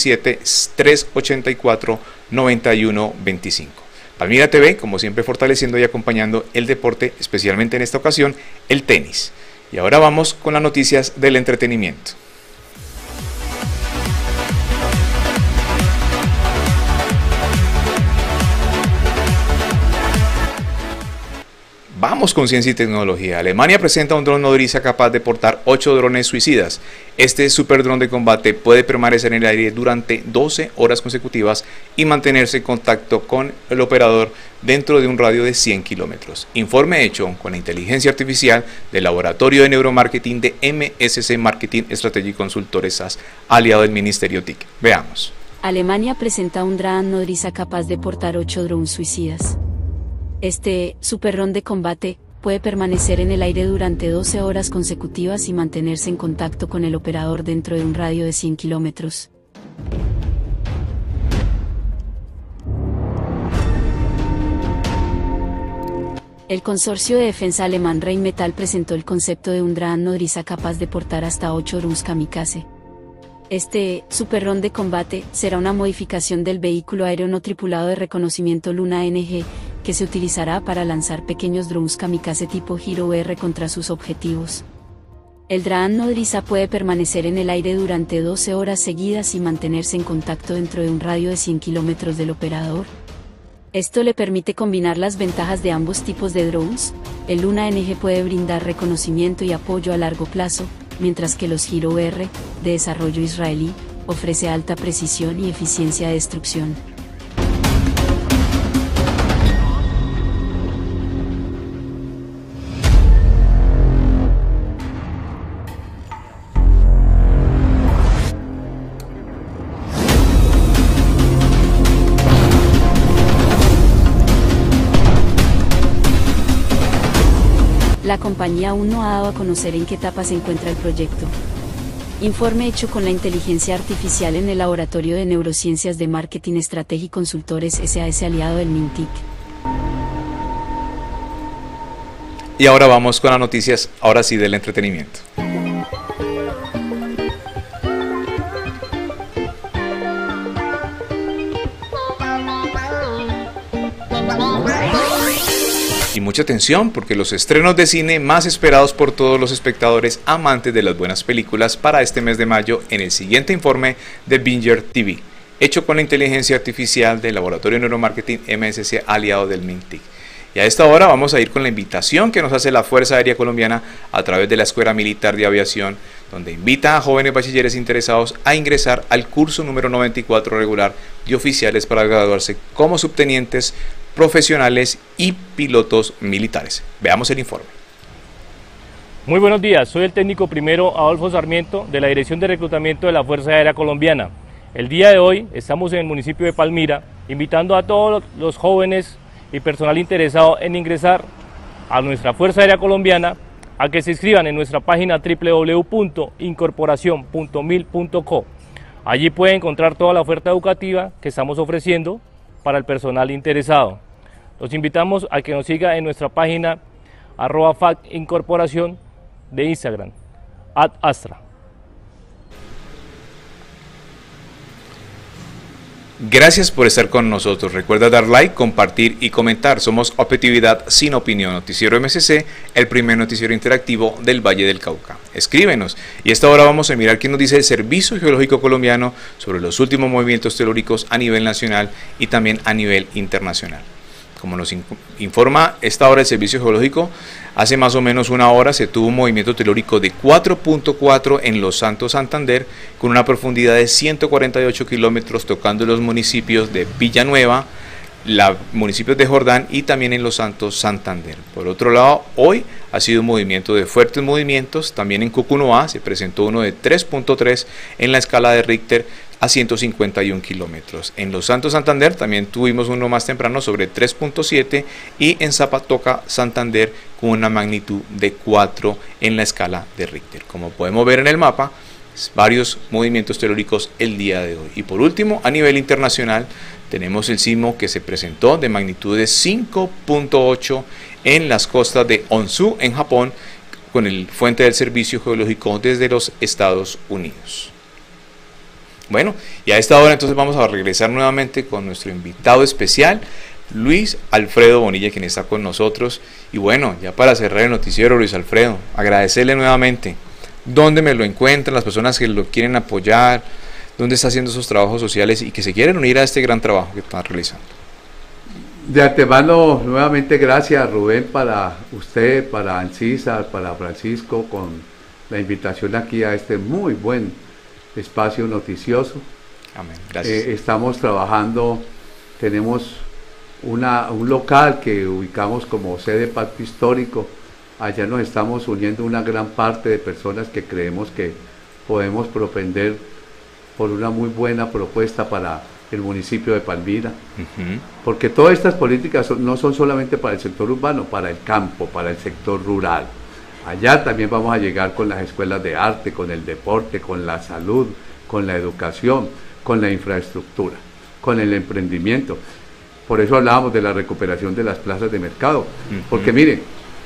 317-384-9125. Palmira TV, como siempre, fortaleciendo y acompañando el deporte, especialmente en esta ocasión, el tenis. Y ahora vamos con las noticias del entretenimiento. Vamos con ciencia y tecnología. Alemania presenta un dron nodriza capaz de portar 8 drones suicidas. Este super dron de combate puede permanecer en el aire durante 12 horas consecutivas y mantenerse en contacto con el operador dentro de un radio de 100 kilómetros. Informe hecho con la inteligencia artificial del Laboratorio de Neuromarketing de MSC Marketing Strategy Consultores SAS, aliado del Ministerio TIC. Veamos. Alemania presenta un dron nodriza capaz de portar 8 drones suicidas. Este super dron de combate puede permanecer en el aire durante 12 horas consecutivas y mantenerse en contacto con el operador dentro de un radio de 100 kilómetros. El consorcio de defensa alemán Rheinmetall presentó el concepto de un dron nodriza capaz de portar hasta 8 drones kamikaze. Este super dron de combate será una modificación del vehículo aéreo no tripulado de reconocimiento Luna NG, que se utilizará para lanzar pequeños drones kamikaze tipo Giro R contra sus objetivos. El dron nodriza puede permanecer en el aire durante 12 horas seguidas y mantenerse en contacto dentro de un radio de 100 kilómetros del operador. Esto le permite combinar las ventajas de ambos tipos de drones. El Luna NG puede brindar reconocimiento y apoyo a largo plazo, mientras que los Giro R, de desarrollo israelí, ofrece alta precisión y eficiencia de destrucción. La compañía aún no ha dado a conocer en qué etapa se encuentra el proyecto. Informe hecho con la inteligencia artificial en el Laboratorio de Neurociencias de Marketing Strategy Consultores SAS, aliado del MINTIC. Y ahora vamos con las noticias, ahora sí, del entretenimiento. Y mucha atención, porque los estrenos de cine más esperados por todos los espectadores amantes de las buenas películas para este mes de mayo en el siguiente informe de Binger TV, hecho con la inteligencia artificial del Laboratorio de Neuromarketing MSC, aliado del MINTIC. Y a esta hora vamos a ir con la invitación que nos hace la Fuerza Aérea Colombiana a través de la Escuela Militar de Aviación, donde invita a jóvenes bachilleres interesados a ingresar al curso número 94 regular de oficiales para graduarse como subtenientes, profesionales y pilotos militares. Veamos el informe. Muy buenos días, soy el técnico primero Adolfo Sarmiento de la Dirección de Reclutamiento de la Fuerza Aérea Colombiana. El día de hoy estamos en el municipio de Palmira invitando a todos los jóvenes y personal interesado en ingresar a nuestra Fuerza Aérea Colombiana a que se inscriban en nuestra página www.incorporacion.mil.co. Allí pueden encontrar toda la oferta educativa que estamos ofreciendo para el personal interesado. Los invitamos a que nos siga en nuestra página @FACincorporación de Instagram, @Astra. Gracias por estar con nosotros. Recuerda dar like, compartir y comentar. Somos Objetividad sin Opinión, Noticiero MSC, el primer noticiero interactivo del Valle del Cauca. Escríbenos. Y a esta hora vamos a mirar qué nos dice el Servicio Geológico Colombiano sobre los últimos movimientos telúricos a nivel nacional y también a nivel internacional. Como nos informa esta hora el Servicio Geológico, hace más o menos una hora se tuvo un movimiento telúrico de 4.4 en Los Santos, Santander, con una profundidad de 148 kilómetros, tocando los municipios de Villanueva, municipios de Jordán y también en Los Santos, Santander. Por otro lado, hoy ha sido un movimiento de fuertes movimientos, también en Cucunoá se presentó uno de 3.3 en la escala de Richter, a 151 kilómetros. En Los Santos, Santander también tuvimos uno más temprano sobre 3.7 y en Zapatoca, Santander con una magnitud de 4 en la escala de Richter. Como podemos ver en el mapa, varios movimientos telúricos el día de hoy. Y por último, a nivel internacional, tenemos el sismo que se presentó de magnitud de 5.8 en las costas de Honshu, en Japón, con el fuente del Servicio Geológico desde los Estados Unidos. Bueno, y a esta hora entonces vamos a regresar nuevamente con nuestro invitado especial, Luis Alfredo Bonilla, quien está con nosotros. Y bueno, ya para cerrar el noticiero, Luis Alfredo, agradecerle nuevamente. ¿Dónde me lo encuentran las personas que lo quieren apoyar? ¿Dónde está haciendo esos trabajos sociales y que se quieren unir a este gran trabajo que están realizando? De antemano, nuevamente gracias Rubén, para usted, para Ancísar, para Francisco, con la invitación aquí a este muy buen espacio noticioso. Amén. Gracias. Estamos trabajando, tenemos un local que ubicamos como sede Pacto Histórico. Allá nos estamos uniendo una gran parte de personas que creemos que podemos propender por una muy buena propuesta para el municipio de Palmira, porque todas estas políticas no son solamente para el sector urbano, para el campo, para el sector rural. Allá también vamos a llegar con las escuelas de arte, con el deporte, con la salud, con la educación, con la infraestructura, con el emprendimiento. Por eso hablábamos de la recuperación de las plazas de mercado, porque miren,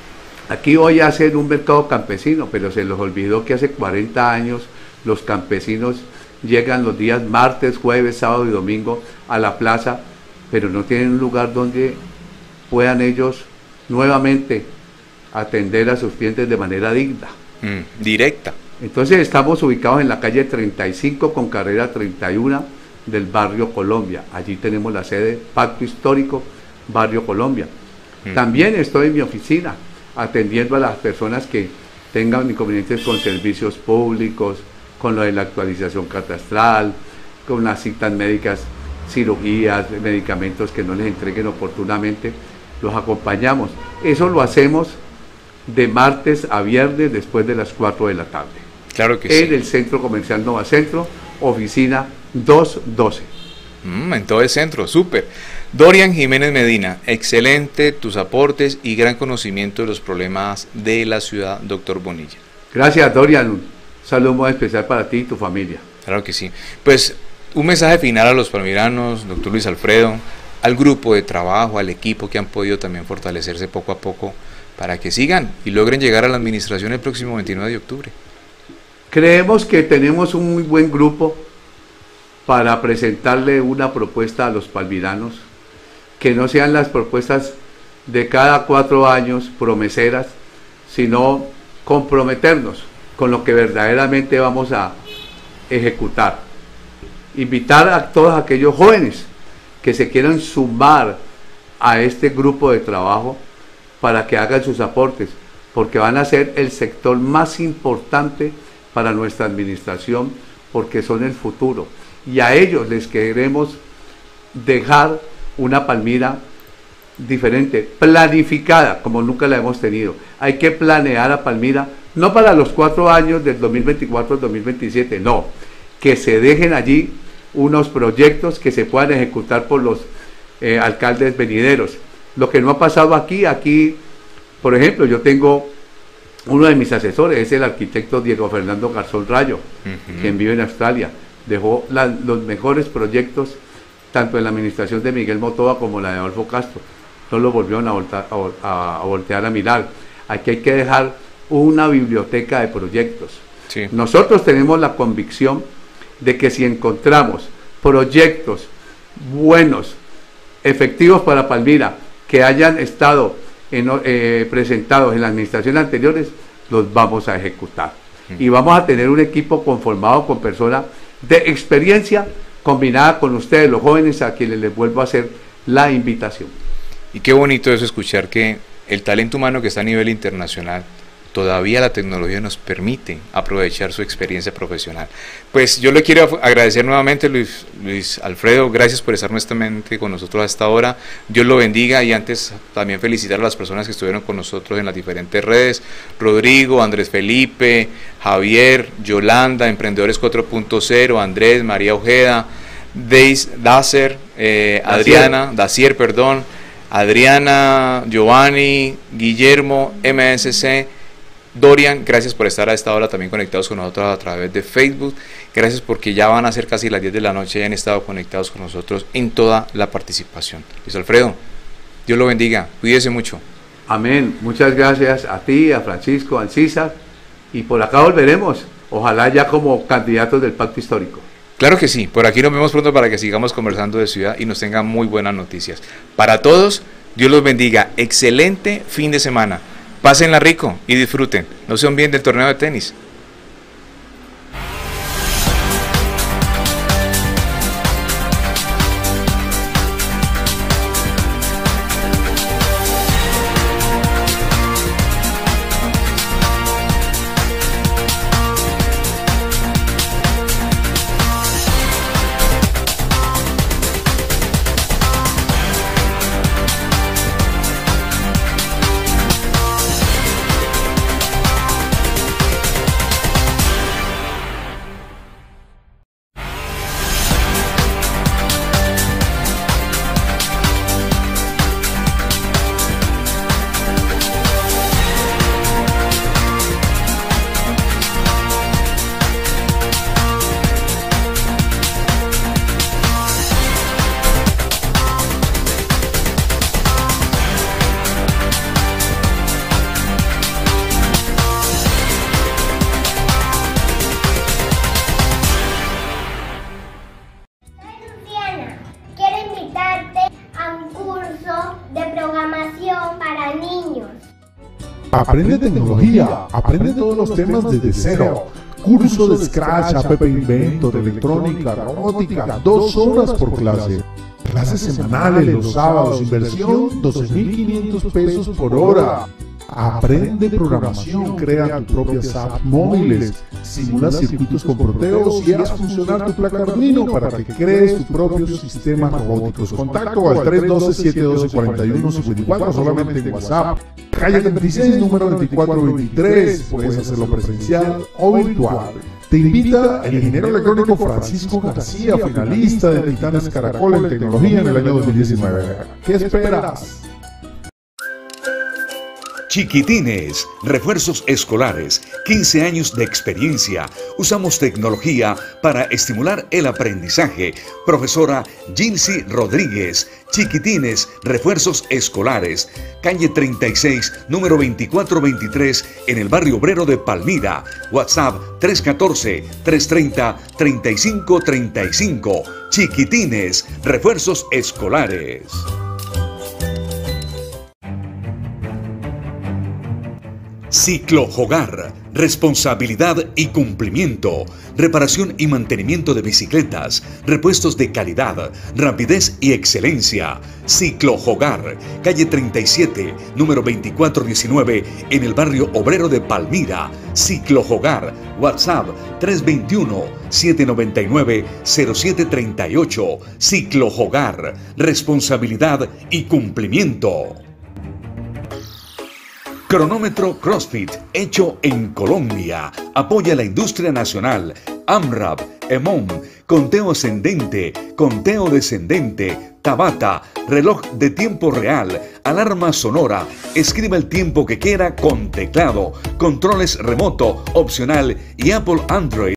aquí hoy hacen un mercado campesino, pero se les olvidó que hace 40 años los campesinos llegan los días martes, jueves, sábado y domingo a la plaza, pero no tienen un lugar donde puedan ellos nuevamente atender a sus clientes de manera digna. Directa. Entonces estamos ubicados en la calle 35 con carrera 31 del barrio Colombia. Allí tenemos la sede Pacto Histórico, barrio Colombia. También estoy en mi oficina atendiendo a las personas que tengan inconvenientes con servicios públicos, con lo de la actualización catastral, con las citas médicas, cirugías, medicamentos que no les entreguen oportunamente. Los acompañamos. Eso lo hacemos de martes a viernes después de las 4 de la tarde. Claro que sí. En el Centro Comercial Nova Centro, oficina 212. En todo el centro, súper. Dorian Jiménez Medina, excelente tus aportes y gran conocimiento de los problemas de la ciudad, doctor Bonilla. Gracias, Dorian. Un saludo muy especial para ti y tu familia. Claro que sí. Pues un mensaje final a los palmiranos, doctor Luis Alfredo, al grupo de trabajo, al equipo que han podido también fortalecerse poco a poco para que sigan y logren llegar a la administración el próximo 29 de octubre. Creemos que tenemos un muy buen grupo para presentarle una propuesta a los palmiranos, que no sean las propuestas de cada 4 años promeseras, sino comprometernos con lo que verdaderamente vamos a ejecutar. Invitar a todos aquellos jóvenes que se quieran sumar a este grupo de trabajo para que hagan sus aportes, porque van a ser el sector más importante para nuestra administración, porque son el futuro. Y a ellos les queremos dejar una Palmira diferente, planificada, como nunca la hemos tenido. Hay que planear a Palmira, no para los 4 años del 2024 al 2027, no, que se dejen allí unos proyectos que se puedan ejecutar por los alcaldes venideros. Lo que no ha pasado aquí, por ejemplo, yo tengo uno de mis asesores, es el arquitecto Diego Fernando Garzón Rayo, quien vive en Australia. Dejó los mejores proyectos, tanto en la administración de Miguel Motova como la de Adolfo Castro. No lo volvieron a voltear a mirar. Aquí hay que dejar una biblioteca de proyectos. Sí. Nosotros tenemos la convicción de que si encontramos proyectos buenos, efectivos para Palmira, que hayan estado presentados en las administraciones anteriores, los vamos a ejecutar. Y vamos a tener un equipo conformado con personas de experiencia combinada con ustedes, los jóvenes, a quienes les vuelvo a hacer la invitación. Y qué bonito eso, escuchar que el talento humano que está a nivel internacional, todavía la tecnología nos permite aprovechar su experiencia profesional. Pues yo le quiero agradecer nuevamente, Luis Alfredo, gracias por estar nuevamente con nosotros hasta ahora. Dios lo bendiga, y antes también felicitar a las personas que estuvieron con nosotros en las diferentes redes: Rodrigo, Andrés Felipe, Javier, Yolanda, Emprendedores 4.0, Andrés, María Ojeda, Dacier, Adriana, Giovanni, Guillermo, MSC, Dorian, gracias por estar a esta hora también conectados con nosotros a través de Facebook. Gracias porque ya van a ser casi las 10 de la noche y han estado conectados con nosotros en toda la participación. Luis Alfredo, Dios lo bendiga, cuídese mucho. Amén, muchas gracias a ti, a Francisco, a Ancisa, y por acá volveremos, ojalá ya como candidatos del Pacto Histórico. Claro que sí, por aquí nos vemos pronto para que sigamos conversando de ciudad y nos tengan muy buenas noticias. Para todos, Dios los bendiga, excelente fin de semana. Pásenla rico y disfruten. No se olviden del torneo de tenis. Aprende tecnología, aprende todos los temas desde cero. Curso de Scratch, App Inventor, electrónica, robótica, 2 horas por clase. Clases semanales los sábados, inversión 12.500 pesos por hora. Aprende programación, crea tus propias apps móviles, simula circuitos con Proteus y haz funcionar tu placa Arduino para que crees tus propios sistemas robóticos. Contacto al 312-712-4154 solamente en WhatsApp. Calle 36, número 2423. Puedes hacerlo presencial o virtual. Te invita el ingeniero electrónico Francisco García, finalista de Titanes Caracol en tecnología en el año 2019. ¿Qué esperas? Chiquitines, refuerzos escolares, 15 años de experiencia. Usamos tecnología para estimular el aprendizaje. Profesora Jinsi Rodríguez. Chiquitines, refuerzos escolares. Calle 36, número 2423, en el barrio obrero de Palmira. WhatsApp 314-330-3535. Chiquitines, refuerzos escolares. Ciclohogar, responsabilidad y cumplimiento, reparación y mantenimiento de bicicletas, repuestos de calidad, rapidez y excelencia. Ciclohogar, calle 37, número 2419, en el barrio obrero de Palmira. Ciclohogar, WhatsApp 321-799-0738. Ciclohogar, responsabilidad y cumplimiento. Cronómetro CrossFit, hecho en Colombia. Apoya la industria nacional. AMRAP, EMON, conteo ascendente, conteo descendente, Tabata, reloj de tiempo real, alarma sonora. Escriba el tiempo que quiera con teclado, controles remoto, opcional y Apple Android.